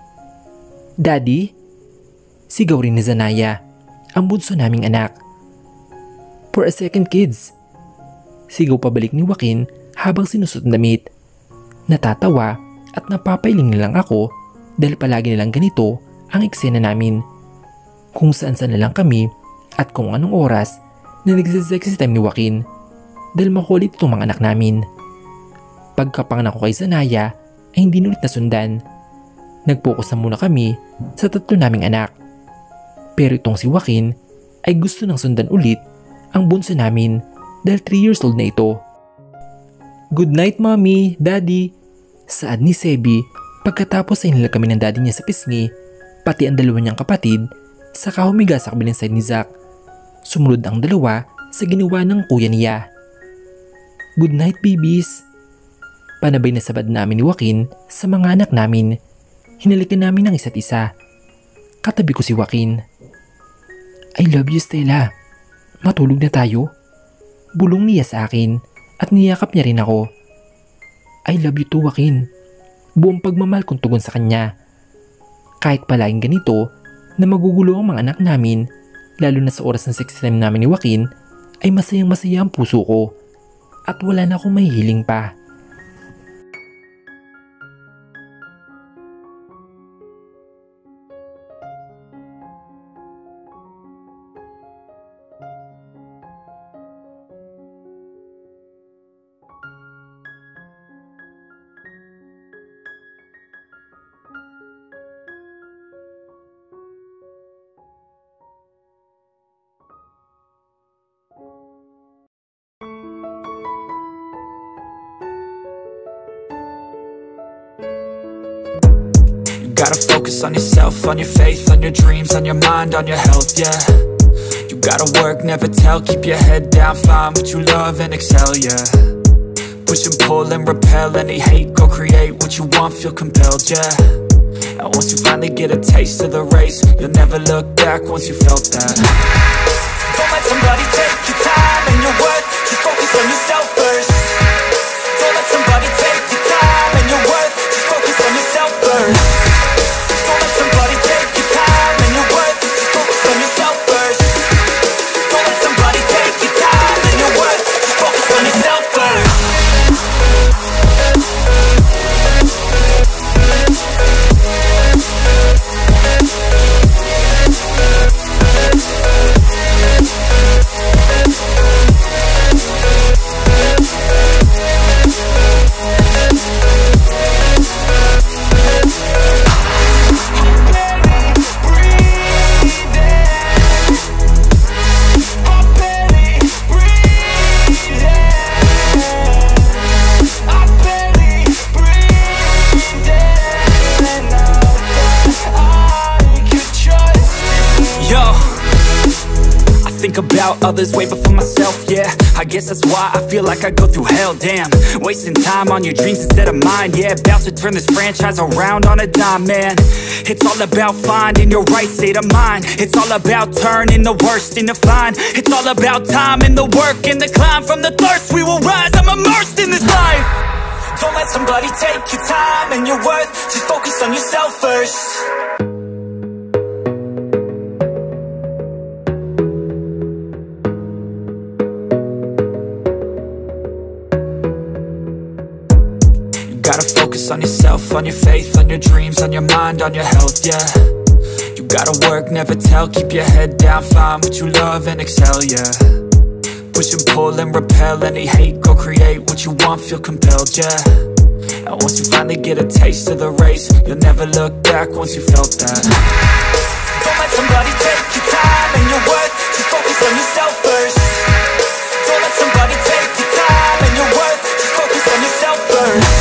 Daddy? Sigaw rin ni Zanaya, ang bunso naming anak. For a second, kids. Sigaw pabalik ni Joaquin habang sinusot ang damit. Natatawa at napapailing nilang ako dahil palagi nilang ganito ang eksena namin. Kung saan-saan na lang kami at kung anong oras na nagsasexy time ni Joaquin dahil makulit itong mga anak namin. Pagkapanganak ko kay Zanaya ay hindi ulit nasundan. Nag-focus na muna kami sa tatlo naming anak. Pero itong si Joaquin ay gusto nang sundan ulit ang bunso namin dahil three years old na ito. "Good night, mommy, daddy," saad ni Sebi pagkatapos ay nila kami ng daddy niya sa pisngi, pati ang dalawa niyang kapatid, saka humiga sa kabilang side ni Zach. Sumunod ang dalawa sa ginawa ng kuya niya. "Good night, babies." Panabay na sabad namin ni Joaquin sa mga anak namin. Hinalikan namin ang isa't isa. Katabi ko si Joaquin. "I love you, Stella. Matulog na tayo?" Bulong niya sa akin at niyakap niya rin ako. "I love you too, Joaquin." Buong pagmamahal kong tugon sa kanya. Kahit palaging ganito na magugulo ang mga anak namin, lalo na sa oras ng sex time namin ni Joaquin, ay masayang masaya ang puso ko at wala na akong mahihiling pa. Gotta focus on yourself, on your faith, on your dreams, on your mind, on your health, yeah. You gotta work, never tell, keep your head down, find what you love and excel, yeah. Push and pull and repel any hate, go create what you want, feel compelled, yeah. And once you finally get a taste of the race, you'll never look back once you felt that. Don't let somebody take your time and your worth, just focus on yourself first. Don't let somebody take your time and your worth, just focus on yourself first. About others way before myself, yeah. I guess that's why I feel like I go through hell, damn. Wasting time on your dreams instead of mine, yeah. About to turn this franchise around on a dime, man. It's all about finding your right state of mind. It's all about turning the worst into fine. It's all about time and the work and the climb. From the thirst we will rise, I'm immersed in this life. Don't let somebody take your time and your worth, just focus on yourself first. Gotta focus on yourself, on your faith, on your dreams, on your mind, on your health, yeah. You gotta work, never tell, keep your head down, find what you love and excel, yeah. Push and pull and repel any hate, go create what you want, feel compelled, yeah. And once you finally get a taste of the race, you'll never look back once you felt that. Don't let somebody take your time and your worth, just focus on yourself first. Don't let somebody take your time and your worth, just focus on yourself first.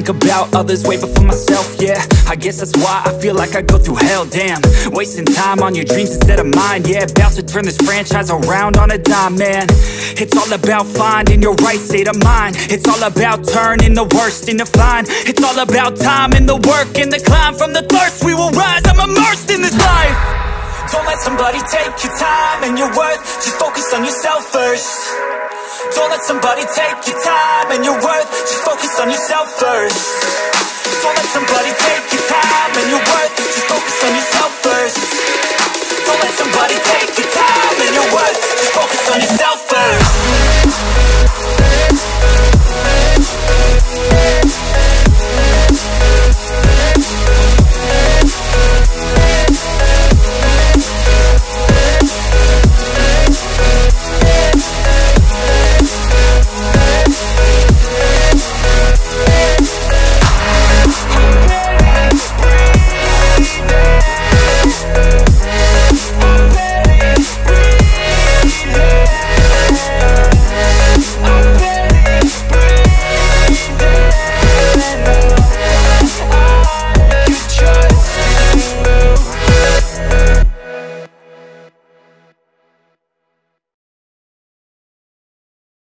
think about others way before myself, yeah. I guess that's why I feel like I go through hell, damn. Wasting time on your dreams instead of mine, yeah. About to turn this franchise around on a dime, man. It's all about finding your right state of mind. It's all about turning the worst into fine. It's all about time and the work and the climb. From the thirst we will rise, I'm immersed in this life. Don't let somebody take your time and your worth. Just focus on yourself first. Don't let somebody take your time and your worth. Just focus on yourself first. Don't let somebody take your time and your worth. Just focus on yourself first. Don't let somebody take your time and your worth. Just focus on yourself first.